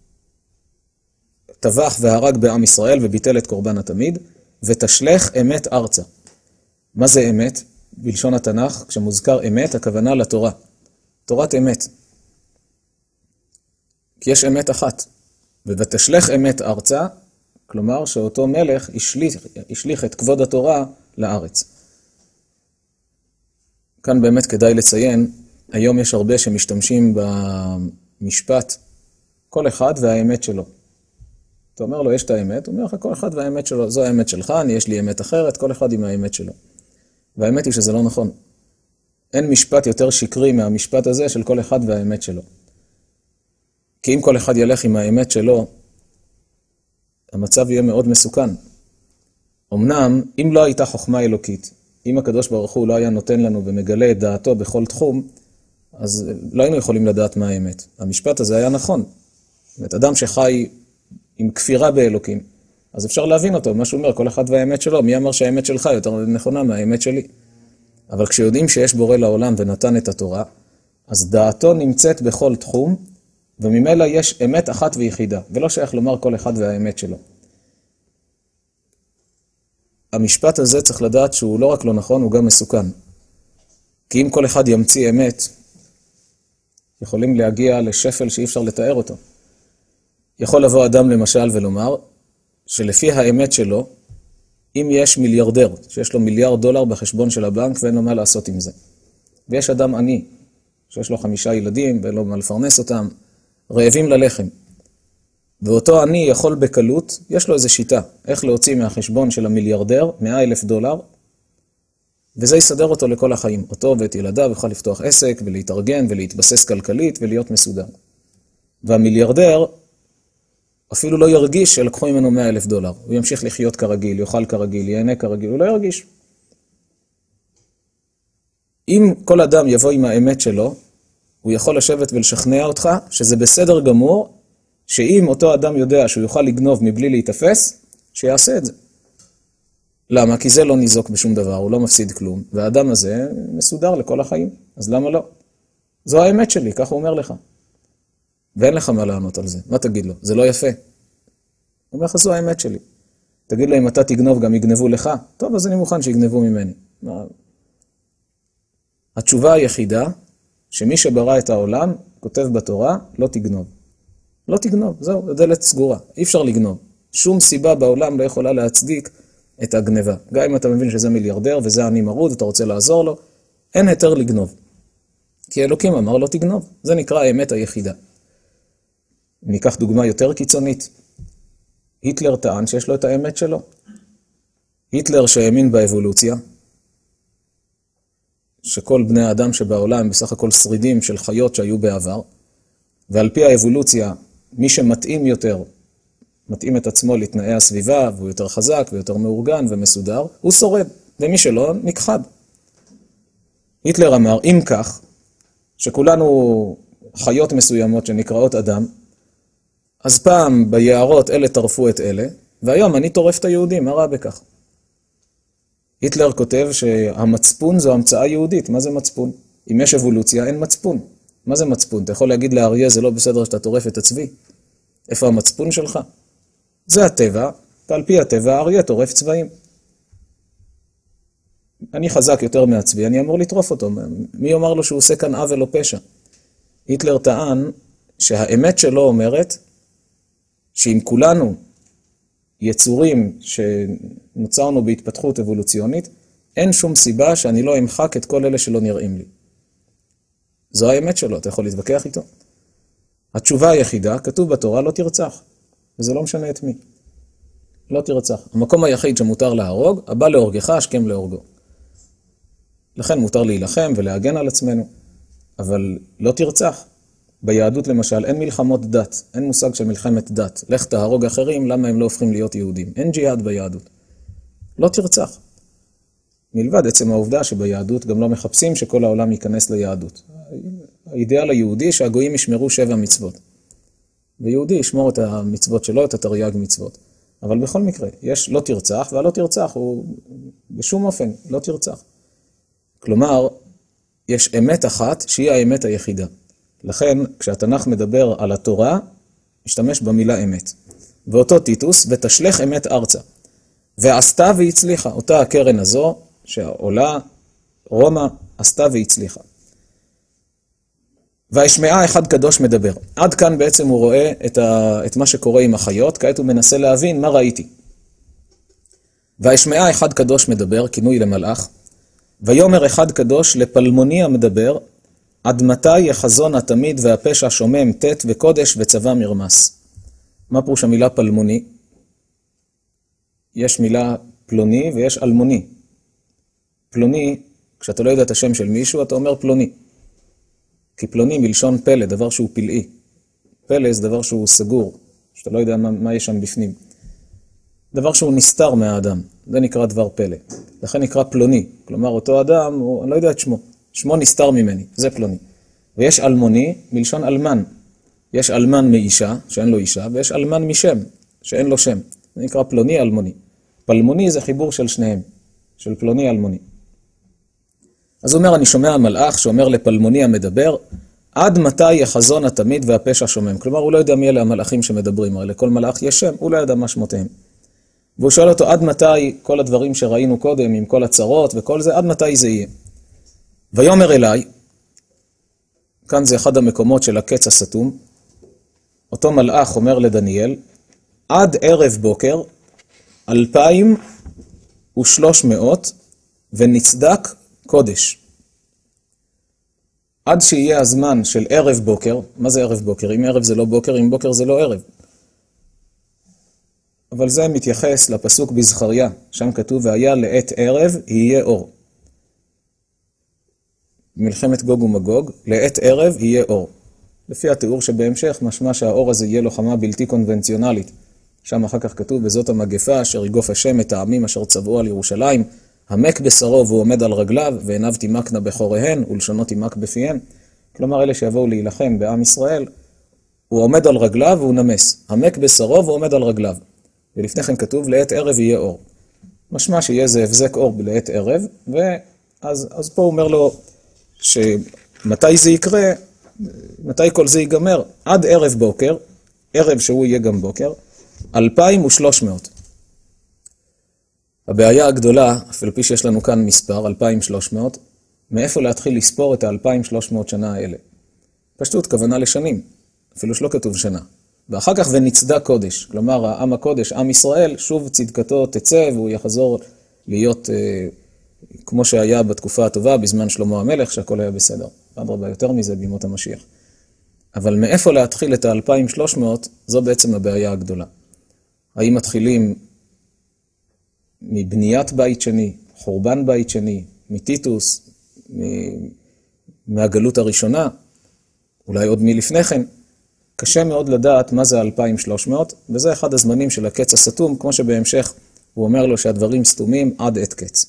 טבח והרג בעם ישראל וביטל את קורבן התמיד, ותשלח אמת ארצה. מה זה אמת? בלשון התנ"ך, כשמוזכר אמת, הכוונה לתורה. תורת אמת. כי יש אמת אחת. ותשלח אמת ארצה, כלומר שאותו מלך השליך, השליך את כבוד התורה לארץ. כאן באמת כדאי לציין, היום יש הרבה שמשתמשים במשפט, כל אחד והאמת שלו. אתה אומר לו, יש את האמת, הוא אומר לך, כל אחד והאמת שלו, זו האמת שלך, אני יש לי אמת אחרת, כל אחד עם האמת שלו. והאמת היא שזה לא נכון. אין משפט יותר שקרי מהמשפט הזה של כל אחד והאמת שלו. כי אם כל אחד ילך עם האמת שלו, המצב יהיה מאוד מסוכן. אמנם, אם לא הייתה חוכמה אלוקית, אם הקדוש ברוך הוא לא היה נותן לנו ומגלה את דעתו בכל תחום, אז לא היינו יכולים לדעת מה האמת. המשפט הזה היה נכון. זאת אומרת, אדם שחי עם כפירה באלוקים, אז אפשר להבין אותו, מה שהוא אומר, כל אחד והאמת שלו, מי אמר שהאמת שלך יותר נכונה מהאמת שלי? אבל כשיודעים שיש בורא לעולם ונתן את התורה, אז דעתו נמצאת בכל תחום, וממילא יש אמת אחת ויחידה, ולא שייך לומר כל אחד והאמת שלו. המשפט הזה צריך לדעת שהוא לא רק לא נכון, הוא גם מסוכן. כי אם כל אחד ימציא אמת, יכולים להגיע לשפל שאי אפשר לתאר אותו. יכול לבוא אדם למשל ולומר, שלפי האמת שלו, אם יש מיליארדר, שיש לו מיליארד דולר בחשבון של הבנק, ואין לו מה לעשות עם זה. ויש אדם עני, שיש לו חמישה ילדים, ואין לו מה לפרנס אותם, רעבים ללחם. ואותו עני יכול בקלות, יש לו איזו שיטה, איך להוציא מהחשבון של המיליארדר, מאה אלף דולר, וזה יסדר אותו לכל החיים. אותו ואת ילדיו יוכל לפתוח עסק, ולהתארגן, ולהתבסס כלכלית, ולהיות מסודר. והמיליארדר, אפילו לא ירגיש שלקחו ממנו מאה אלף דולר. הוא ימשיך לחיות כרגיל, יאכל כרגיל, ייהנה כרגיל, הוא לא ירגיש. אם כל אדם יבוא עם האמת שלו, הוא יכול לשבת ולשכנע אותך שזה בסדר גמור, שאם אותו אדם יודע שהוא יוכל לגנוב מבלי להתאפס, שיעשה את זה. למה? כי זה לא ניזוק בשום דבר, הוא לא מפסיד כלום, והאדם הזה מסודר לכל החיים. אז למה לא? זו האמת שלי, כך הוא אומר לך. ואין לך מה לענות על זה. מה תגיד לו? זה לא יפה. הוא אומר לך, זו האמת שלי. תגיד לו, אם אתה תגנוב, גם יגנבו לך. טוב, אז אני מוכן שיגנבו ממני. מה? התשובה היחידה, שמי שברא את העולם, כותב בתורה, לא תגנוב. לא תגנוב, זהו, הדלת סגורה. אי אפשר לגנוב. שום סיבה בעולם לא יכולה להצדיק את הגניבה. גם אם אתה מבין שזה מיליארדר וזה אני מרוד, אתה רוצה לעזור לו, אין היתר לגנוב. כי אלוקים אמר לא תגנוב. זה נקרא האמת היחידה. ניקח דוגמה יותר קיצונית. היטלר טען שיש לו את האמת שלו. היטלר שהאמין באבולוציה, שכל בני האדם שבעולם בסך הכל שרידים של חיות שהיו בעבר, ועל פי האבולוציה, מי שמתאים יותר, מתאים את עצמו לתנאי הסביבה, והוא יותר חזק ויותר מאורגן ומסודר, הוא שורד, ומי שלא, נכחד. היטלר אמר, אם כך, שכולנו חיות מסוימות שנקראות אדם, אז פעם ביערות אלה טרפו את אלה, והיום אני טורף את היהודים, מה רע בכך? היטלר כותב שהמצפון זו המצאה יהודית. מה זה מצפון? אם יש אבולוציה, אין מצפון. מה זה מצפון? אתה יכול להגיד לאריה, זה לא בסדר שאתה טורף את הצבי. איפה המצפון שלך? זה הטבע, ועל פי הטבע האריה טורף צבעים. אני חזק יותר מהצבי, אני אמור לטרוף אותו. מי אומר לו שהוא עושה כאן עוול או פשע? היטלר טען שהאמת שלו אומרת שאם כולנו יצורים שנוצרנו בהתפתחות אבולוציונית, אין שום סיבה שאני לא אמחק את כל אלה שלא נראים לי. זו האמת שלו, אתה יכול להתווכח איתו. התשובה היחידה, כתוב בתורה, לא תרצח. וזה לא משנה את מי. לא תרצח. המקום היחיד שמותר להרוג, הבא להורגך, השכם להורגו. לכן מותר להילחם ולהגן על עצמנו, אבל לא תרצח. ביהדות למשל אין מלחמות דת, אין מושג של מלחמת דת. לך תהרוג אחרים, למה הם לא הופכים להיות יהודים? אין ג'יהאד ביהדות. לא תרצח. מלבד עצם העובדה שביהדות גם לא מחפשים שכל העולם ייכנס ליהדות. האידאל היהודי שהגויים ישמרו שבע מצוות. ויהודי ישמור את המצוות שלו, את התרי"ג מצוות. אבל בכל מקרה, יש לא תרצח, והלא תרצח הוא בשום אופן לא תרצח. כלומר, יש אמת אחת שהיא האמת היחידה. לכן, כשהתנ"ך מדבר על התורה, משתמש במילה אמת. ואותו טיטוס, ותשלח אמת ארצה. ועשתה והצליחה. אותה הקרן הזו, שעולה רומא, עשתה והצליחה. והשמעה אחד קדוש מדבר. עד כאן בעצם הוא רואה את, ה... את מה שקורה עם החיות, כעת הוא מנסה להבין מה ראיתי. והשמעה אחד קדוש מדבר, כינוי למלאך, ויומר אחד קדוש לפלמוני המדבר, עד מתי יחזון התמיד והפשע שומם תת וקודש וצבא מרמס. מה פירוש המילה פלמוני? יש מילה פלוני ויש אלמוני. פלוני, כשאתה לא יודע את השם של מישהו, אתה אומר פלוני. כי פלוני מלשון פלא, דבר שהוא פלאי. פלא זה דבר שהוא סגור, שאתה לא יודע מה, מה יש שם בפנים. דבר שהוא נסתר מהאדם, זה נקרא דבר פלא. לכן נקרא פלוני, כלומר אותו אדם, הוא, אני לא יודע את שמו, שמו נסתר ממני, זה פלוני. ויש אלמוני מלשון אלמן. יש אלמן מאישה, שאין לו אישה, ויש אלמן משם, שאין לו שם. זה נקרא פלוני אלמוני. פלמוני זה חיבור של שניהם, של פלוני אלמוני. אז הוא אומר, אני שומע מלאך שאומר לפלמוני המדבר, עד מתי יחזון התמיד והפשע שומם. כלומר, הוא לא יודע מי אלה המלאכים שמדברים, הרי לכל מלאך יש שם, הוא לא יודע מה שמותיהם. והוא שואל אותו, עד מתי כל הדברים שראינו קודם, עם כל הצרות וכל זה, עד מתי זה יהיה? ויאמר אליי, כאן זה אחד המקומות של הקץ הסתום, אותו מלאך אומר לדניאל, עד ערב בוקר, אלפיים ושלוש מאות, ונצדק קודש. עד שיהיה הזמן של ערב בוקר, מה זה ערב בוקר? אם ערב זה לא בוקר, אם בוקר זה לא ערב. אבל זה מתייחס לפסוק בזכריה, שם כתוב, והיה לעת ערב יהיה אור. מלחמת גוג ומגוג, לעת ערב יהיה אור. לפי התיאור שבהמשך, משמע שהאור הזה יהיה לוחמה בלתי קונבנציונלית. שם אחר כך כתוב, בזאת המגפה אשר יגוף השם את העמים אשר צבאו על ירושלים, המק בשרו והוא עומד על רגליו, ועיניו תימקנה בחוריהן, ולשונו תימק בפיהן. כלומר, אלה שיבואו להילחם בעם ישראל, הוא עומד על רגליו והוא נמס. המק בשרו והוא עומד על רגליו. ולפני כן כתוב, לעת ערב יהיה אור. משמע שיהיה איזה הבזק אור לעת ערב, ואז אז פה הוא אומר לו, שמתי זה יקרה, מתי כל זה ייגמר? עד ערב בוקר, ערב שהוא יהיה גם בוקר, אלפיים ושלוש מאות. הבעיה הגדולה, אפילו פי שיש לנו כאן מספר, אלפיים ושלוש מאות, מאיפה להתחיל לספור את ה-אלפיים ושלוש מאות שנה האלה? פשטות, כוונה לשנים, אפילו שלא כתוב שנה. ואחר כך ונצדק קודש, כלומר, העם הקודש, עם ישראל, שוב צדקתו תצא, והוא יחזור להיות אה, כמו שהיה בתקופה הטובה, בזמן שלמה המלך, שהכל היה בסדר. אדרבה, יותר מזה בימות המשיח. אבל מאיפה להתחיל את ה-אלפיים ושלוש מאות, זו בעצם הבעיה הגדולה. האם מתחילים מבניית בית שני, חורבן בית שני, מטיטוס, מהגלות הראשונה, אולי עוד מלפני כן, קשה מאוד לדעת מה זה אלפיים ושלוש מאות, וזה אחד הזמנים של הקץ הסתום, כמו שבהמשך הוא אומר לו שהדברים סתומים עד עת קץ.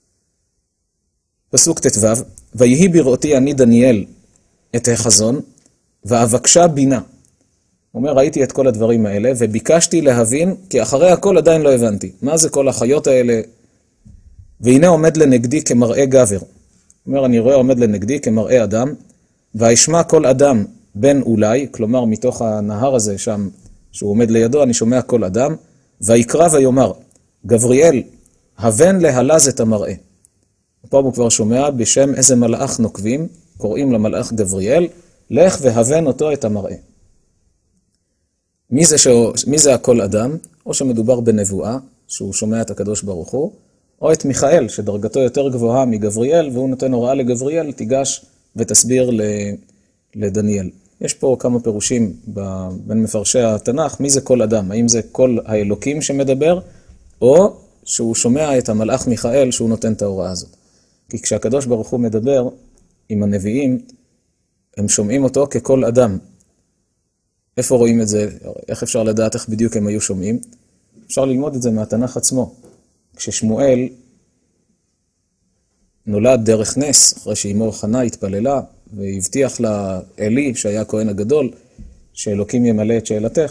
פסוק תתו, ויהי בראותי אני דניאל את החזון, ואבקשה בינה. הוא אומר, ראיתי את כל הדברים האלה, וביקשתי להבין, כי אחרי הכל עדיין לא הבנתי. מה זה כל החיות האלה? והנה עומד לנגדי כמראה גבר. הוא אומר, אני רואה עומד לנגדי כמראה אדם, והשמע כל אדם בן אולי, כלומר מתוך הנהר הזה שם, שהוא עומד לידו, אני שומע כל אדם, ויקרא ויאמר, גבריאל, הבן להלז את המראה. פה הוא כבר שומע בשם איזה מלאך נוקבים, קוראים למלאך גבריאל, לך והבן אותו את המראה. מי זה, ש... מי זה הכל אדם? או שמדובר בנבואה, שהוא שומע את הקדוש ברוך הוא, או את מיכאל, שדרגתו יותר גבוהה מגבריאל, והוא נותן הוראה לגבריאל, תיגש ותסביר ל... לדניאל. יש פה כמה פירושים בין מפרשי התנ"ך, מי זה כל אדם? האם זה כל האלוקים שמדבר, או שהוא שומע את המלאך מיכאל שהוא נותן את ההוראה הזאת. כי כשהקדוש ברוך הוא מדבר עם הנביאים, הם שומעים אותו ככל אדם. איפה רואים את זה? איך אפשר לדעת איך בדיוק הם היו שומעים? אפשר ללמוד את זה מהתנ"ך עצמו. כששמואל נולד דרך נס, אחרי שאימו חנה התפללה, והבטיח לה אלי, שהיה הכהן הגדול, שאלוקים ימלא את שאלתך.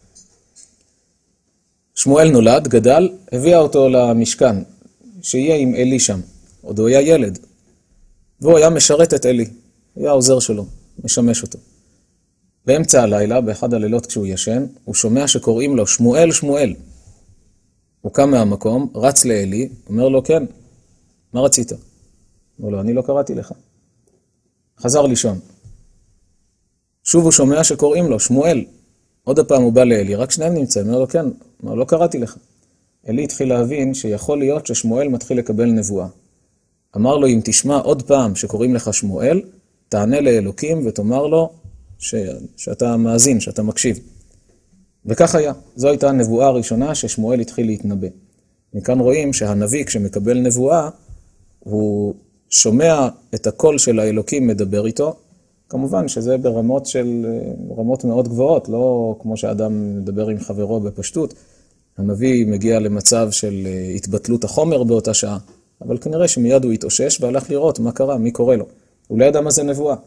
שמואל נולד, גדל, הביאה אותו למשכן, שיהיה עם אלי שם. עוד הוא היה ילד, והוא היה משרת את אלי, היה העוזר שלו, משמש אותו. באמצע הלילה, באחד הלילות כשהוא ישן, הוא שומע שקוראים לו שמואל, שמואל. הוא קם מהמקום, רץ לאלי, אומר לו, כן, מה רצית? אומר לו, אני לא קראתי לך. חזר לישון. שוב הוא שומע שקוראים לו, שמואל. עוד הפעם הוא בא לאלי, רק שניהם נמצאים, אומר לו, כן, אומר, לא קראתי לך. אלי התחיל להבין שיכול להיות ששמואל מתחיל לקבל נבואה. אמר לו, אם תשמע עוד פעם שקוראים לך שמואל, תענה לאלוקים ותאמר לו ש... שאתה מאזין, שאתה מקשיב. וכך היה. זו הייתה הנבואה הראשונה ששמואל התחיל להתנבא. מכאן רואים שהנביא כשמקבל נבואה, הוא שומע את הקול של האלוקים מדבר איתו, כמובן שזה ברמות של, רמות מאוד גבוהות, לא כמו שאדם מדבר עם חברו בפשטות. הנביא מגיע למצב של התבטלות החומר באותה שעה, אבל כנראה שמיד הוא התאושש והלך לראות מה קרה, מי קורא לו. הוא לא ידע מה זה נבואה.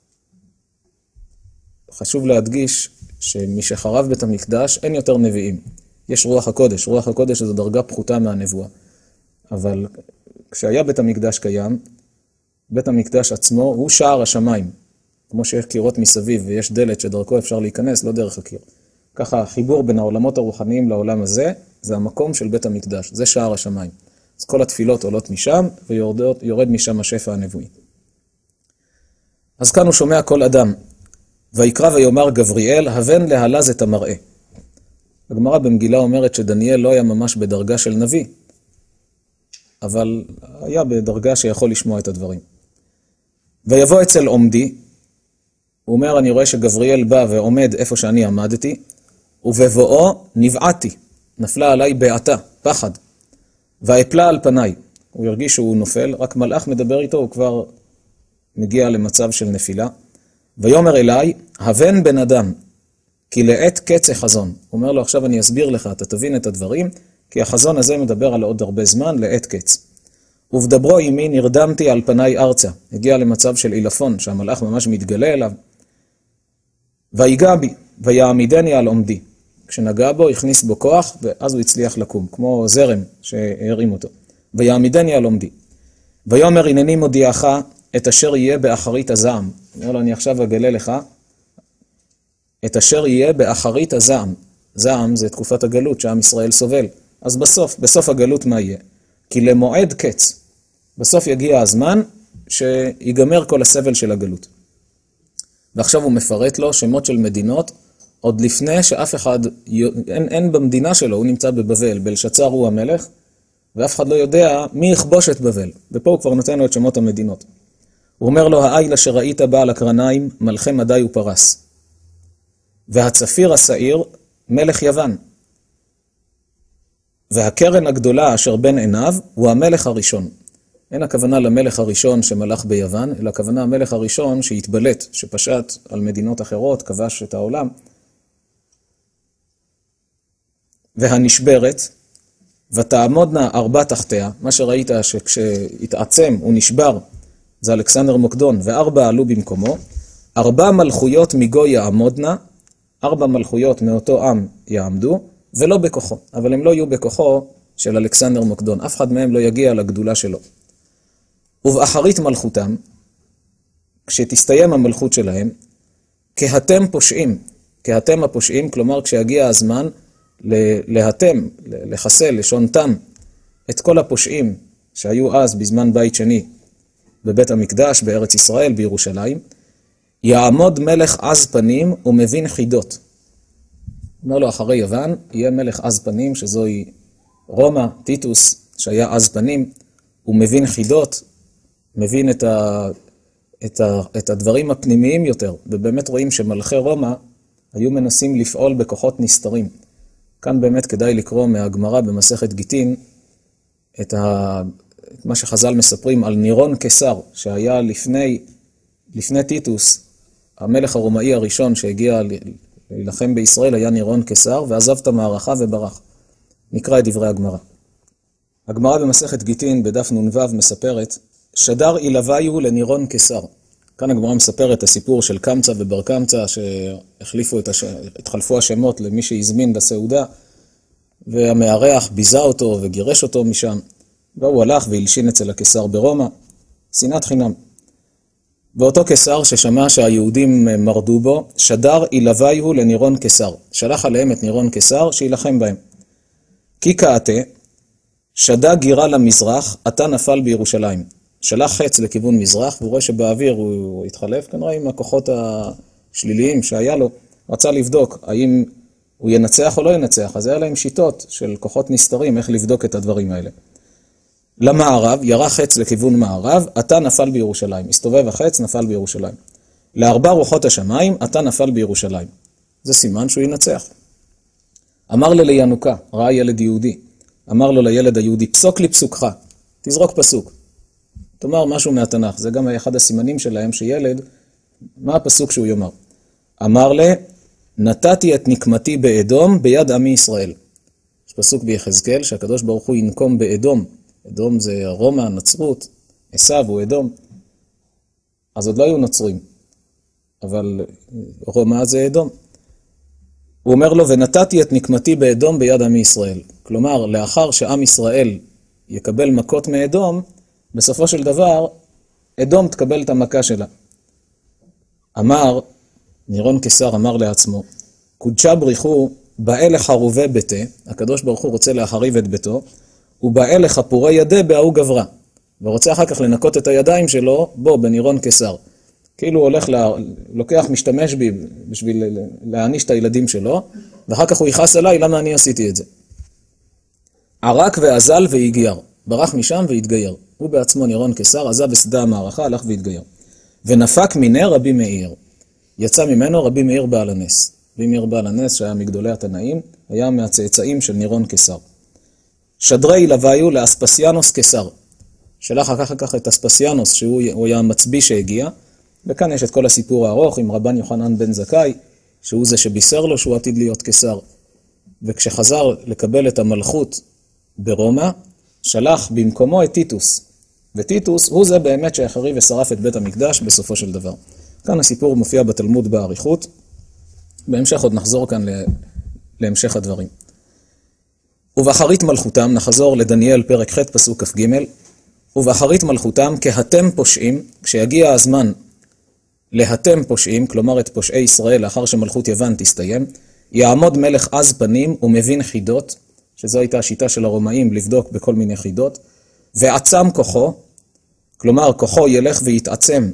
חשוב להדגיש שמי שחרב בית המקדש אין יותר נביאים. יש רוח הקודש, רוח הקודש זו דרגה פחותה מהנבואה. אבל כשהיה בית המקדש קיים, בית המקדש עצמו הוא שער השמיים. כמו שיש קירות מסביב ויש דלת שדרכו אפשר להיכנס, לא דרך הקיר. ככה החיבור בין העולמות הרוחניים לעולם הזה, זה המקום של בית המקדש, זה שער השמיים. אז כל התפילות עולות משם ויורד משם השפע הנבואי. אז כאן הוא שומע כל אדם, ויקרא ויאמר גבריאל, הבן להלז את המראה. הגמרא במגילה אומרת שדניאל לא היה ממש בדרגה של נביא, אבל היה בדרגה שיכול לשמוע את הדברים. ויבוא אצל עומדי, הוא אומר, אני רואה שגבריאל בא ועומד איפה שאני עמדתי, ובבואו נבעתי, נפלה עליי בעתה, פחד, והפלה על פניי. הוא הרגיש שהוא נופל, רק מלאך מדבר איתו, הוא כבר מגיע למצב של נפילה. ויאמר אליי, הבן בן אדם, כי לעת קץ החזון. הוא אומר לו, עכשיו אני אסביר לך, אתה תבין את הדברים, כי החזון הזה מדבר על עוד הרבה זמן, לעת קץ. ובדברו עמי נרדמתי על פניי ארצה. הגיע למצב של אילפון, שהמלאך ממש מתגלה אליו. ויגע בי, ויעמידני על עומדי. כשנגע בו, הכניס בו כוח, ואז הוא הצליח לקום, כמו זרם שהרים אותו. ויעמידני על עומדי. ויאמר, הנני מודיעך את אשר יהיה באחרית הזעם. אומר לו, אני עכשיו אגלה לך את אשר יהיה באחרית הזעם. זעם זה תקופת הגלות שעם ישראל סובל. אז בסוף, בסוף הגלות מה יהיה? כי למועד קץ, בסוף יגיע הזמן שיגמר כל הסבל של הגלות. ועכשיו הוא מפרט לו שמות של מדינות, עוד לפני שאף אחד, אין, אין במדינה שלו, הוא נמצא בבבל, בלשצר הוא המלך, ואף אחד לא יודע מי יכבוש את בבל. ופה הוא כבר נותן לו את שמות המדינות. הוא אומר לו, האילה שראית בעל הקרניים, מלכי מדי ופרס. והצפיר השעיר, מלך יוון. והקרן הגדולה אשר בין עיניו, הוא המלך הראשון. אין הכוונה למלך הראשון שמלך ביוון, אלא הכוונה המלך הראשון שהתבלט, שפשט על מדינות אחרות, כבש את העולם. והנשברת, ותעמודנה ארבע תחתיה, מה שראית שכשהתעצם הוא נשבר, זה אלכסנדר מוקדון, וארבע עלו במקומו, ארבע מלכויות מגוי יעמודנה, ארבע מלכויות מאותו עם יעמדו, ולא בכוחו, אבל הם לא יהיו בכוחו של אלכסנדר מוקדון, אף אחד מהם לא יגיע לגדולה שלו. ובאחרית מלכותם, כשתסתיים המלכות שלהם, כהתם פושעים, כהתם הפושעים, כלומר כשיגיע הזמן להתם, לחסל, לשונתם, את כל הפושעים שהיו אז בזמן בית שני, בבית המקדש, בארץ ישראל, בירושלים, יעמוד מלך עז פנים ומבין חידות. אומר לו, אחרי יוון, יהיה מלך עז פנים, שזוהי רומא, טיטוס, שהיה עז פנים, הוא מבין חידות, מבין את, ה, את, ה, את הדברים הפנימיים יותר, ובאמת רואים שמלכי רומא היו מנסים לפעול בכוחות נסתרים. כאן באמת כדאי לקרוא מהגמרא במסכת גיטין, את, ה, את מה שחז"ל מספרים על נירון קיסר, שהיה לפני, לפני טיטוס, המלך הרומאי הראשון שהגיע להילחם בישראל היה נירון קיסר, ועזב את המערכה וברח. נקרא את דברי הגמרא. הגמרא במסכת גיטין בדף נ"ו מספרת, שדר אילוויו לנירון קיסר. כאן הגמרא מספרת את הסיפור של קמצא ובר קמצא, שהחליפו את הש... התחלפו השמות למי שהזמין לסעודה, והמארח ביזה אותו וגירש אותו משם, והוא הלך והלשין אצל הקיסר ברומא, שנאת חינם. ואותו קיסר ששמע שהיהודים מרדו בו, שדר אילוויו לנירון קיסר. שלח עליהם את נירון קיסר שילחם בהם. כי כעתה, שדה גירה למזרח, עתה נפל בירושלים. שלח חץ לכיוון מזרח, והוא רואה שבאוויר הוא התחלף, כנראה עם הכוחות השליליים שהיה לו, רצה לבדוק האם הוא ינצח או לא ינצח, אז היה להם שיטות של כוחות נסתרים, איך לבדוק את הדברים האלה. למערב, ירה חץ לכיוון מערב, עתה נפל בירושלים. הסתובב החץ, נפל בירושלים. לארבע רוחות השמיים, עתה נפל בירושלים. זה סימן שהוא ינצח. אמר לו לינוקה, ראה ילד יהודי, אמר לו לילד היהודי, פסוק לי פסוקך, תזרוק פסוק. תאמר משהו מהתנ"ך, זה גם אחד הסימנים שלהם שילד, מה הפסוק שהוא יאמר? אמר לה, נתתי את נקמתי באדום ביד עמי ישראל. יש פסוק ביחזקאל שהקדוש ברוך הוא ינקום באדום. אדום זה רומא, נצרות, עשיו הוא אדום. אז עוד לא היו נוצרים, אבל רומא זה אדום. הוא אומר לו, ונתתי את נקמתי באדום ביד עמי ישראל. כלומר, לאחר שעם ישראל יקבל מכות מאדום, בסופו של דבר, אדום תקבל את המכה שלה. אמר, נירון קיסר אמר לעצמו, קודשה בריחו, באה לחרובי ביתה, הקדוש ברוך הוא רוצה להחריב את ביתו, ובאה לחפורי ידי בהוא גברה. ורוצה אחר כך לנקות את הידיים שלו, בו, בנירון קיסר. כאילו הוא הולך, לה, לוקח, משתמש בי בשביל להעניש את הילדים שלו, ואחר כך הוא יכעס עליי, למה אני עשיתי את זה? ערק ועזל והגייר. ברח משם והתגייר. הוא בעצמו נירון קיסר, עזב בשדה המערכה, הלך והתגייר. ונפק מיני רבי מאיר. יצא ממנו רבי מאיר בעל הנס. רבי מאיר בעל הנס, שהיה מגדולי התנאים, היה מהצאצאים של נירון קיסר. שדרי לוויו לאספסיאנוס קיסר. שלח אחר כך את אספסיאנוס, שהוא היה המצביא שהגיע, וכאן יש את כל הסיפור הארוך עם רבן יוחנן בן זכאי, שהוא זה שבישר לו שהוא עתיד להיות קיסר. וכשחזר לקבל את המלכות ברומא, שלח במקומו את טיטוס. וטיטוס הוא זה באמת שהחריב ושרף את בית המקדש בסופו של דבר. כאן הסיפור מופיע בתלמוד באריכות. בהמשך עוד נחזור כאן להמשך הדברים. ובאחרית מלכותם, נחזור לדניאל פרק ח' פסוק כ"ג, ובאחרית מלכותם כהתם פושעים, כשיגיע הזמן להתם פושעים, כלומר את פושעי ישראל לאחר שמלכות יוון תסתיים, יעמוד מלך עז פנים ומבין חידות, שזו הייתה השיטה של הרומאים לבדוק בכל מיני חידות, ועצם כוחו, כלומר כוחו ילך ויתעצם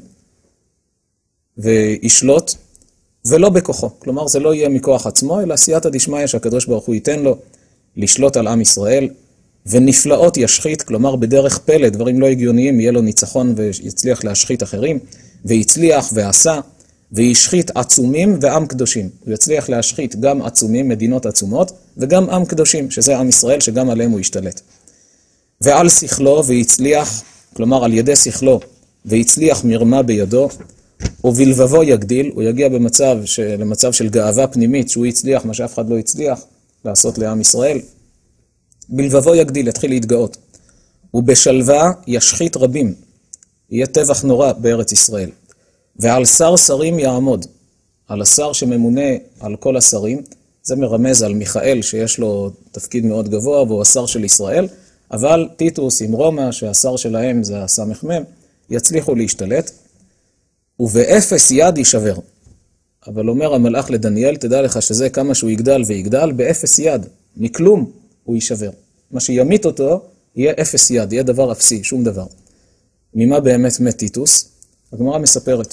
וישלוט, ולא בכוחו, כלומר זה לא יהיה מכוח עצמו, אלא סייעתא דשמיא שהקדוש ברוך הוא ייתן לו לשלוט על עם ישראל, ונפלאות ישחית, כלומר בדרך פלא, דברים לא הגיוניים, יהיה לו ניצחון ויצליח להשחית אחרים, ויצליח ועשה, וישחית עצומים ועם קדושים. הוא יצליח להשחית גם עצומים, מדינות עצומות, וגם עם קדושים, שזה עם ישראל, שגם עליהם הוא ישתלט. ועל שכלו ויצליח, כלומר על ידי שכלו, ויצליח מרמה בידו, ובלבבו יגדיל, הוא יגיע במצב של, למצב של גאווה פנימית, שהוא יצליח מה שאף אחד לא יצליח לעשות לעם ישראל. בלבבו יגדיל, יתחיל להתגאות. ובשלווה ישחית רבים, יהיה טבח נורא בארץ ישראל. ועל שר שרים יעמוד, על השר שממונה על כל השרים, זה מרמז על מיכאל שיש לו תפקיד מאוד גבוה, והוא השר של ישראל, אבל טיטוס עם רומא, שהשר שלהם זה הסמ"ם, יצליחו להשתלט, ובאפס יד יישבר. אבל אומר המלאך לדניאל, תדע לך שזה כמה שהוא יגדל ויגדל, באפס יד, מכלום הוא יישבר. מה שימית אותו יהיה אפס יד, יהיה דבר אפסי, שום דבר. ממה באמת מת טיטוס? הגמרא מספרת.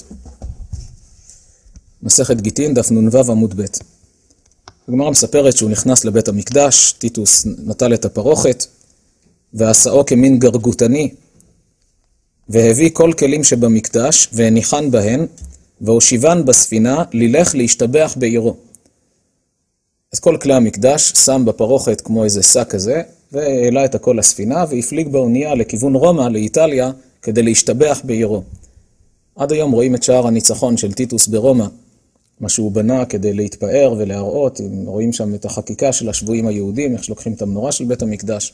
מסכת גיטין, דף נ"ו עמוד ב'. הגמרא מספרת שהוא נכנס לבית המקדש, טיטוס נטל את הפרוכת, ועשאו כמין גרגותני, והביא כל כלים שבמקדש, והניחן בהן, והושיבן בספינה, לילך להשתבח בעירו. אז כל כלי המקדש שם בפרוכת כמו איזה שק כזה, והעלה את הכל לספינה, והפליג באונייה לכיוון רומא, לאיטליה, כדי להשתבח בעירו. עד היום רואים את שער הניצחון של טיטוס ברומא, מה שהוא בנה כדי להתפאר ולהראות, רואים שם את החקיקה של השבויים היהודים, איך שלוקחים את המנורה של בית המקדש.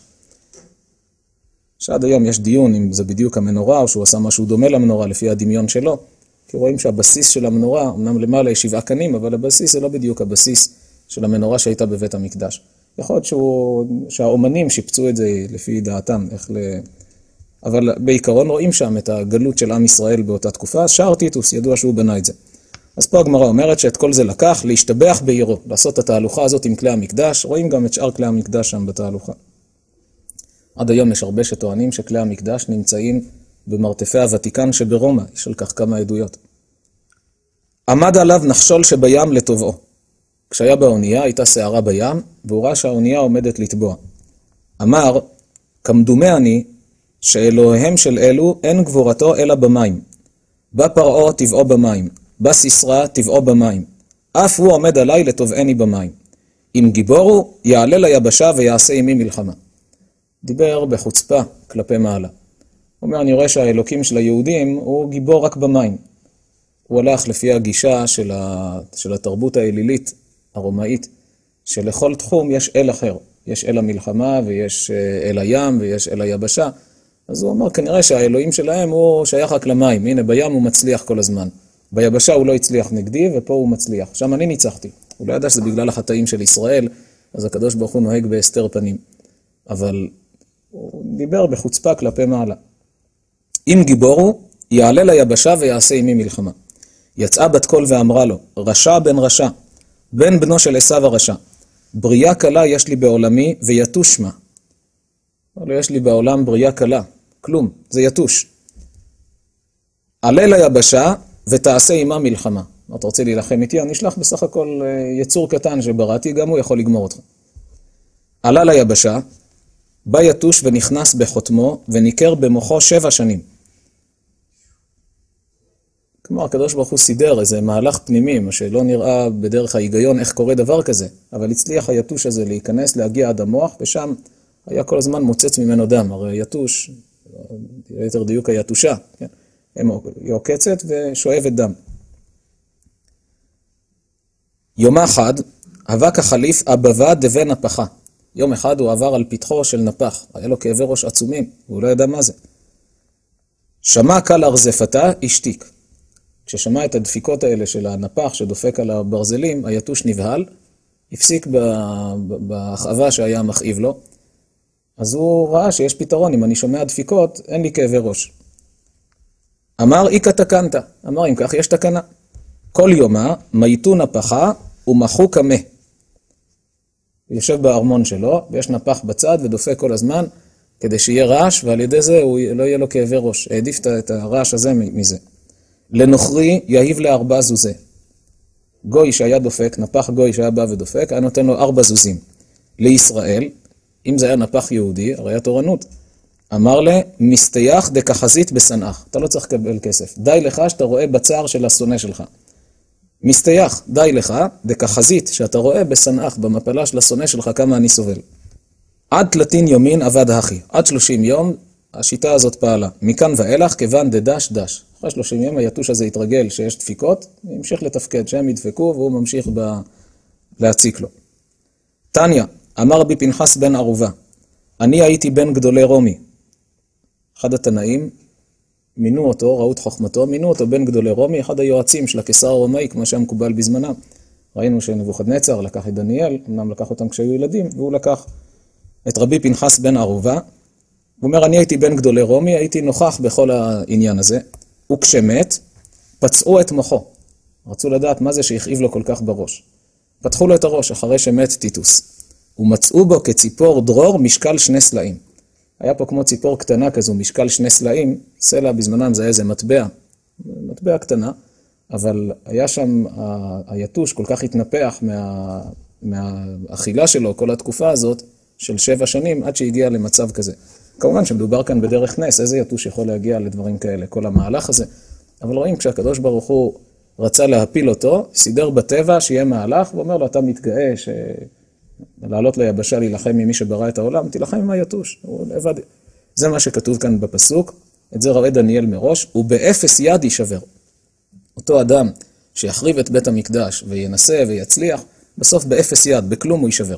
שעד היום יש דיון אם זה בדיוק המנורה, או שהוא עשה משהו דומה למנורה לפי הדמיון שלו, כי רואים שהבסיס של המנורה, אמנם למעלה יש שבעה קנים, אבל הבסיס זה לא בדיוק הבסיס של המנורה שהייתה בבית המקדש. יכול להיות שהוא, שהאומנים שיפצו את זה לפי דעתם, איך ל... אבל בעיקרון רואים שם את הגלות של עם ישראל באותה תקופה, שער טיטוס, ידוע שהוא בנה את זה. אז פה הגמרא אומרת שאת כל זה לקח להשתבח בעירו, לעשות את התהלוכה הזאת עם כלי המקדש, רואים גם את שאר כלי המקדש שם בתהלוכה. עד היום יש הרבה שטוענים שכלי המקדש נמצאים במרתפי הוותיקן שברומא, יש על כך כמה עדויות. עמד עליו נחשול שבים לטובעו. כשהיה באונייה הייתה שערה בים, והוא ראה שהאונייה עומדת לטבוע. אמר, כמדומה אני, שאלוהיהם של אלו אין גבורתו אלא במים. בפרעה טבעו במים, בסיסרא טבעו במים. אף הוא עומד עליי לטובעני במים. אם גיבורו, יעלה ליבשה ויעשה עמי מלחמה. דיבר בחוצפה כלפי מעלה. הוא אומר, אני רואה שהאלוקים של היהודים הוא גיבור רק במים. הוא הלך לפי הגישה של, ה... של התרבות האלילית הרומאית, שלכל תחום יש אל אחר. יש אל המלחמה ויש אל הים ויש אל היבשה. אז הוא אומר, כנראה שהאלוהים שלהם הוא שייך רק למים. הנה, בים הוא מצליח כל הזמן. ביבשה הוא לא הצליח נגדי, ופה הוא מצליח. שם אני ניצחתי. הוא לא ידע שזה בגלל החטאים של ישראל, אז הקדוש ברוך הוא נוהג בהסתר פנים. אבל הוא דיבר בחוצפה כלפי מעלה. אם גיבורו, יעלה ליבשה ויעשה עמי מלחמה. יצאה בת קול ואמרה לו, רשע בן רשע, בן בנו של עשיו הרשע. בריאה קלה יש לי בעולמי ויתוש מה. לא יש לי בעולם בריאה קלה, כלום, זה יתוש. עלה ליבשה ותעשה עמה מלחמה. אתה רוצה להילחם איתי? אני אשלח בסך הכל יצור קטן שבראתי, גם הוא יכול לגמור אותך. עלה ליבשה, בא יתוש ונכנס בחותמו וניקר במוחו שבע שנים. כמו הקדוש ברוך הוא סידר איזה מהלך פנימי, מה שלא נראה בדרך ההיגיון איך קורה דבר כזה, אבל הצליח היתוש הזה להיכנס, להגיע עד המוח, ושם היה כל הזמן מוצץ ממנו דם. הרי יתוש, יותר דיוק היתושה, כן? היא עוקצת ושואבת דם. יום אחד, אבק החליף אבבה דבן הפחה. יום אחד הוא עבר על פתחו של נפח, היה לו כאבי ראש עצומים, הוא לא ידע מה זה. שמע קל ארזפתה, השתיק. כששמע את הדפיקות האלה של הנפח שדופק על הברזלים, היתוש נבהל, הפסיק בהכאבה שהיה מכאיב לו, אז הוא ראה שיש פתרון, אם אני שומע דפיקות, אין לי כאבי ראש. אמר איקה תקנת, אמר אם כך יש תקנה. כל יומה מייתו נפחה ומחו קמה. הוא יושב בארמון שלו, ויש נפח בצד ודופק כל הזמן, כדי שיהיה רעש, ועל ידי זה הוא לא יהיה לו כאבי ראש. העדיף את הרעש הזה מזה. לנוכרי יהיב לארבע זוזה. גוי שהיה דופק, נפח גוי שהיה בא ודופק, היה נותן לו ארבע זוזים. לישראל, אם זה היה נפח יהודי, הרי היה תורנות. אמר לה, מסתייח דקחזית בסנאח. אתה לא צריך לקבל כסף. די לך שאתה רואה בצער של השונא שלך. מסתייח, די לך, דקחזית שאתה רואה בסנאח, במפלה של השונא שלך, כמה אני סובל. עד תלתין יומין עבד הכי. עד שלושים יום השיטה הזאת פעלה. מכאן ואילך כיוון דדש דש. אחרי שלושים יום היתוש הזה יתרגל שיש דפיקות, ימשיך לתפקד, שהם ידפקו והוא ממשיך ב... להציק לו. תניא, אמר רבי פנחס בן ערובה, אני הייתי בן גדולי רומי. אחד התנאים, מינו אותו, ראו את חוכמתו, מינו אותו בן גדולי רומי, אחד היועצים של הקיסר הרומאי, כמו שהיה מקובל בזמנם. ראינו שנבוכדנצר לקח את דניאל, אמנם לקח אותם כשהיו ילדים, והוא לקח את רבי פנחס בן ערובה. הוא אומר, אני הייתי בן גדולי רומי, הייתי נוכח בכל העניין הזה. וכשמת, פצעו את מוחו. רצו לדעת מה זה שהכאיב לו כל כך בראש. פתחו לו את הראש אחרי שמת טיטוס. ומצאו בו כציפור דרור משקל שני סלעים. היה פה כמו ציפור קטנה כזו, משקל שני סלעים. סלע בזמנם זה היה איזה מטבע, מטבע קטנה, אבל היה שם, היתוש כל כך התנפח מה, מהאכילה שלו כל התקופה הזאת, של שבע שנים, עד שהגיע למצב כזה. כמובן שמדובר כאן בדרך נס, איזה יתוש יכול להגיע לדברים כאלה, כל המהלך הזה. אבל רואים, כשהקדוש ברוך הוא רצה להפיל אותו, סידר בטבע שיהיה מהלך, ואומר לו, אתה מתגאה ש... לעלות ליבשה להילחם ממי שברא את העולם, תילחם עם היתוש. הוא לבד. זה מה שכתוב כאן בפסוק, את זה רואה דניאל מראש, ובאפס יד יישבר. אותו אדם שיחריב את בית המקדש וינסה ויצליח, בסוף באפס יד, בכלום הוא יישבר.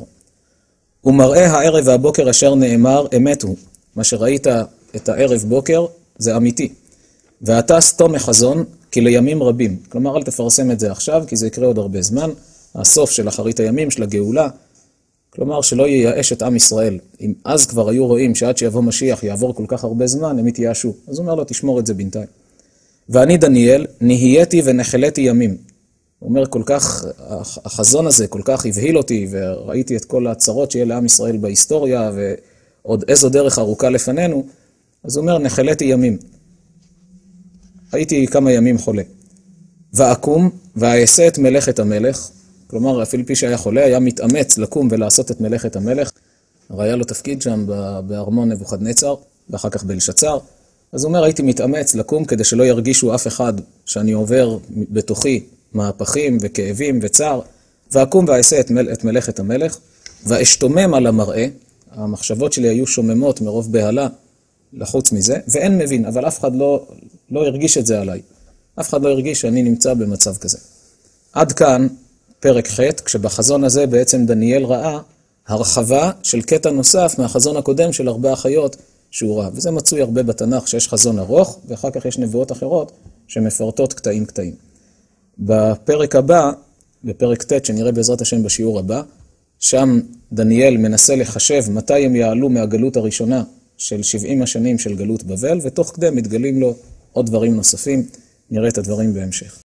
ומראה הערב והבוקר אשר נאמר, אמת הוא. מה שראית את הערב בוקר, זה אמיתי. ואתה סתום מחזון, כי לימים רבים. כלומר, אל תפרסם את זה עכשיו, כי זה יקרה עוד הרבה זמן. הסוף של אחרית הימים, של הגאולה. כלומר, שלא ייאש את עם ישראל. אם אז כבר היו רואים שעד שיבוא משיח יעבור כל כך הרבה זמן, הם יתייאשו. אז הוא אומר לו, תשמור את זה בינתיים. ואני דניאל, נהייתי ונחלתי ימים. הוא אומר, כל כך, החזון הזה כל כך הבהיל אותי, וראיתי את כל הצרות שיהיה לעם ישראל בהיסטוריה, ועוד איזו דרך ארוכה לפנינו, אז הוא אומר, נחלתי ימים. הייתי כמה ימים חולה. ואקום, ואעשה את מלאכת המלך, כלומר, אפילו פי שהיה חולה, היה מתאמץ לקום ולעשות את מלאכת המלך, הרי היה לו תפקיד שם בארמון נבוכדנצר, ואחר כך בלשצר, אז הוא אומר, הייתי מתאמץ לקום כדי שלא ירגישו אף אחד שאני עובר בתוכי מהפכים וכאבים וצער, ואקום ואעשה את, מל, את מלאכת המלך, ואשתומם על המראה, המחשבות שלי היו שוממות מרוב בהלה לחוץ מזה, ואין מבין, אבל אף אחד לא, לא הרגיש את זה עליי. אף אחד לא הרגיש שאני נמצא במצב כזה. עד כאן פרק ח', כשבחזון הזה בעצם דניאל ראה הרחבה של קטע נוסף מהחזון הקודם של ארבע החיות שהוא ראה. וזה מצוי הרבה בתנ"ך שיש חזון ארוך, ואחר כך יש נבואות אחרות שמפרטות קטעים קטעים. בפרק הבא, בפרק ט' שנראה בעזרת השם בשיעור הבא, שם דניאל מנסה לחשב מתי הם יעלו מהגלות הראשונה של שבעים השנים של גלות בבל, ותוך כדי מתגלים לו עוד דברים נוספים, נראה את הדברים בהמשך.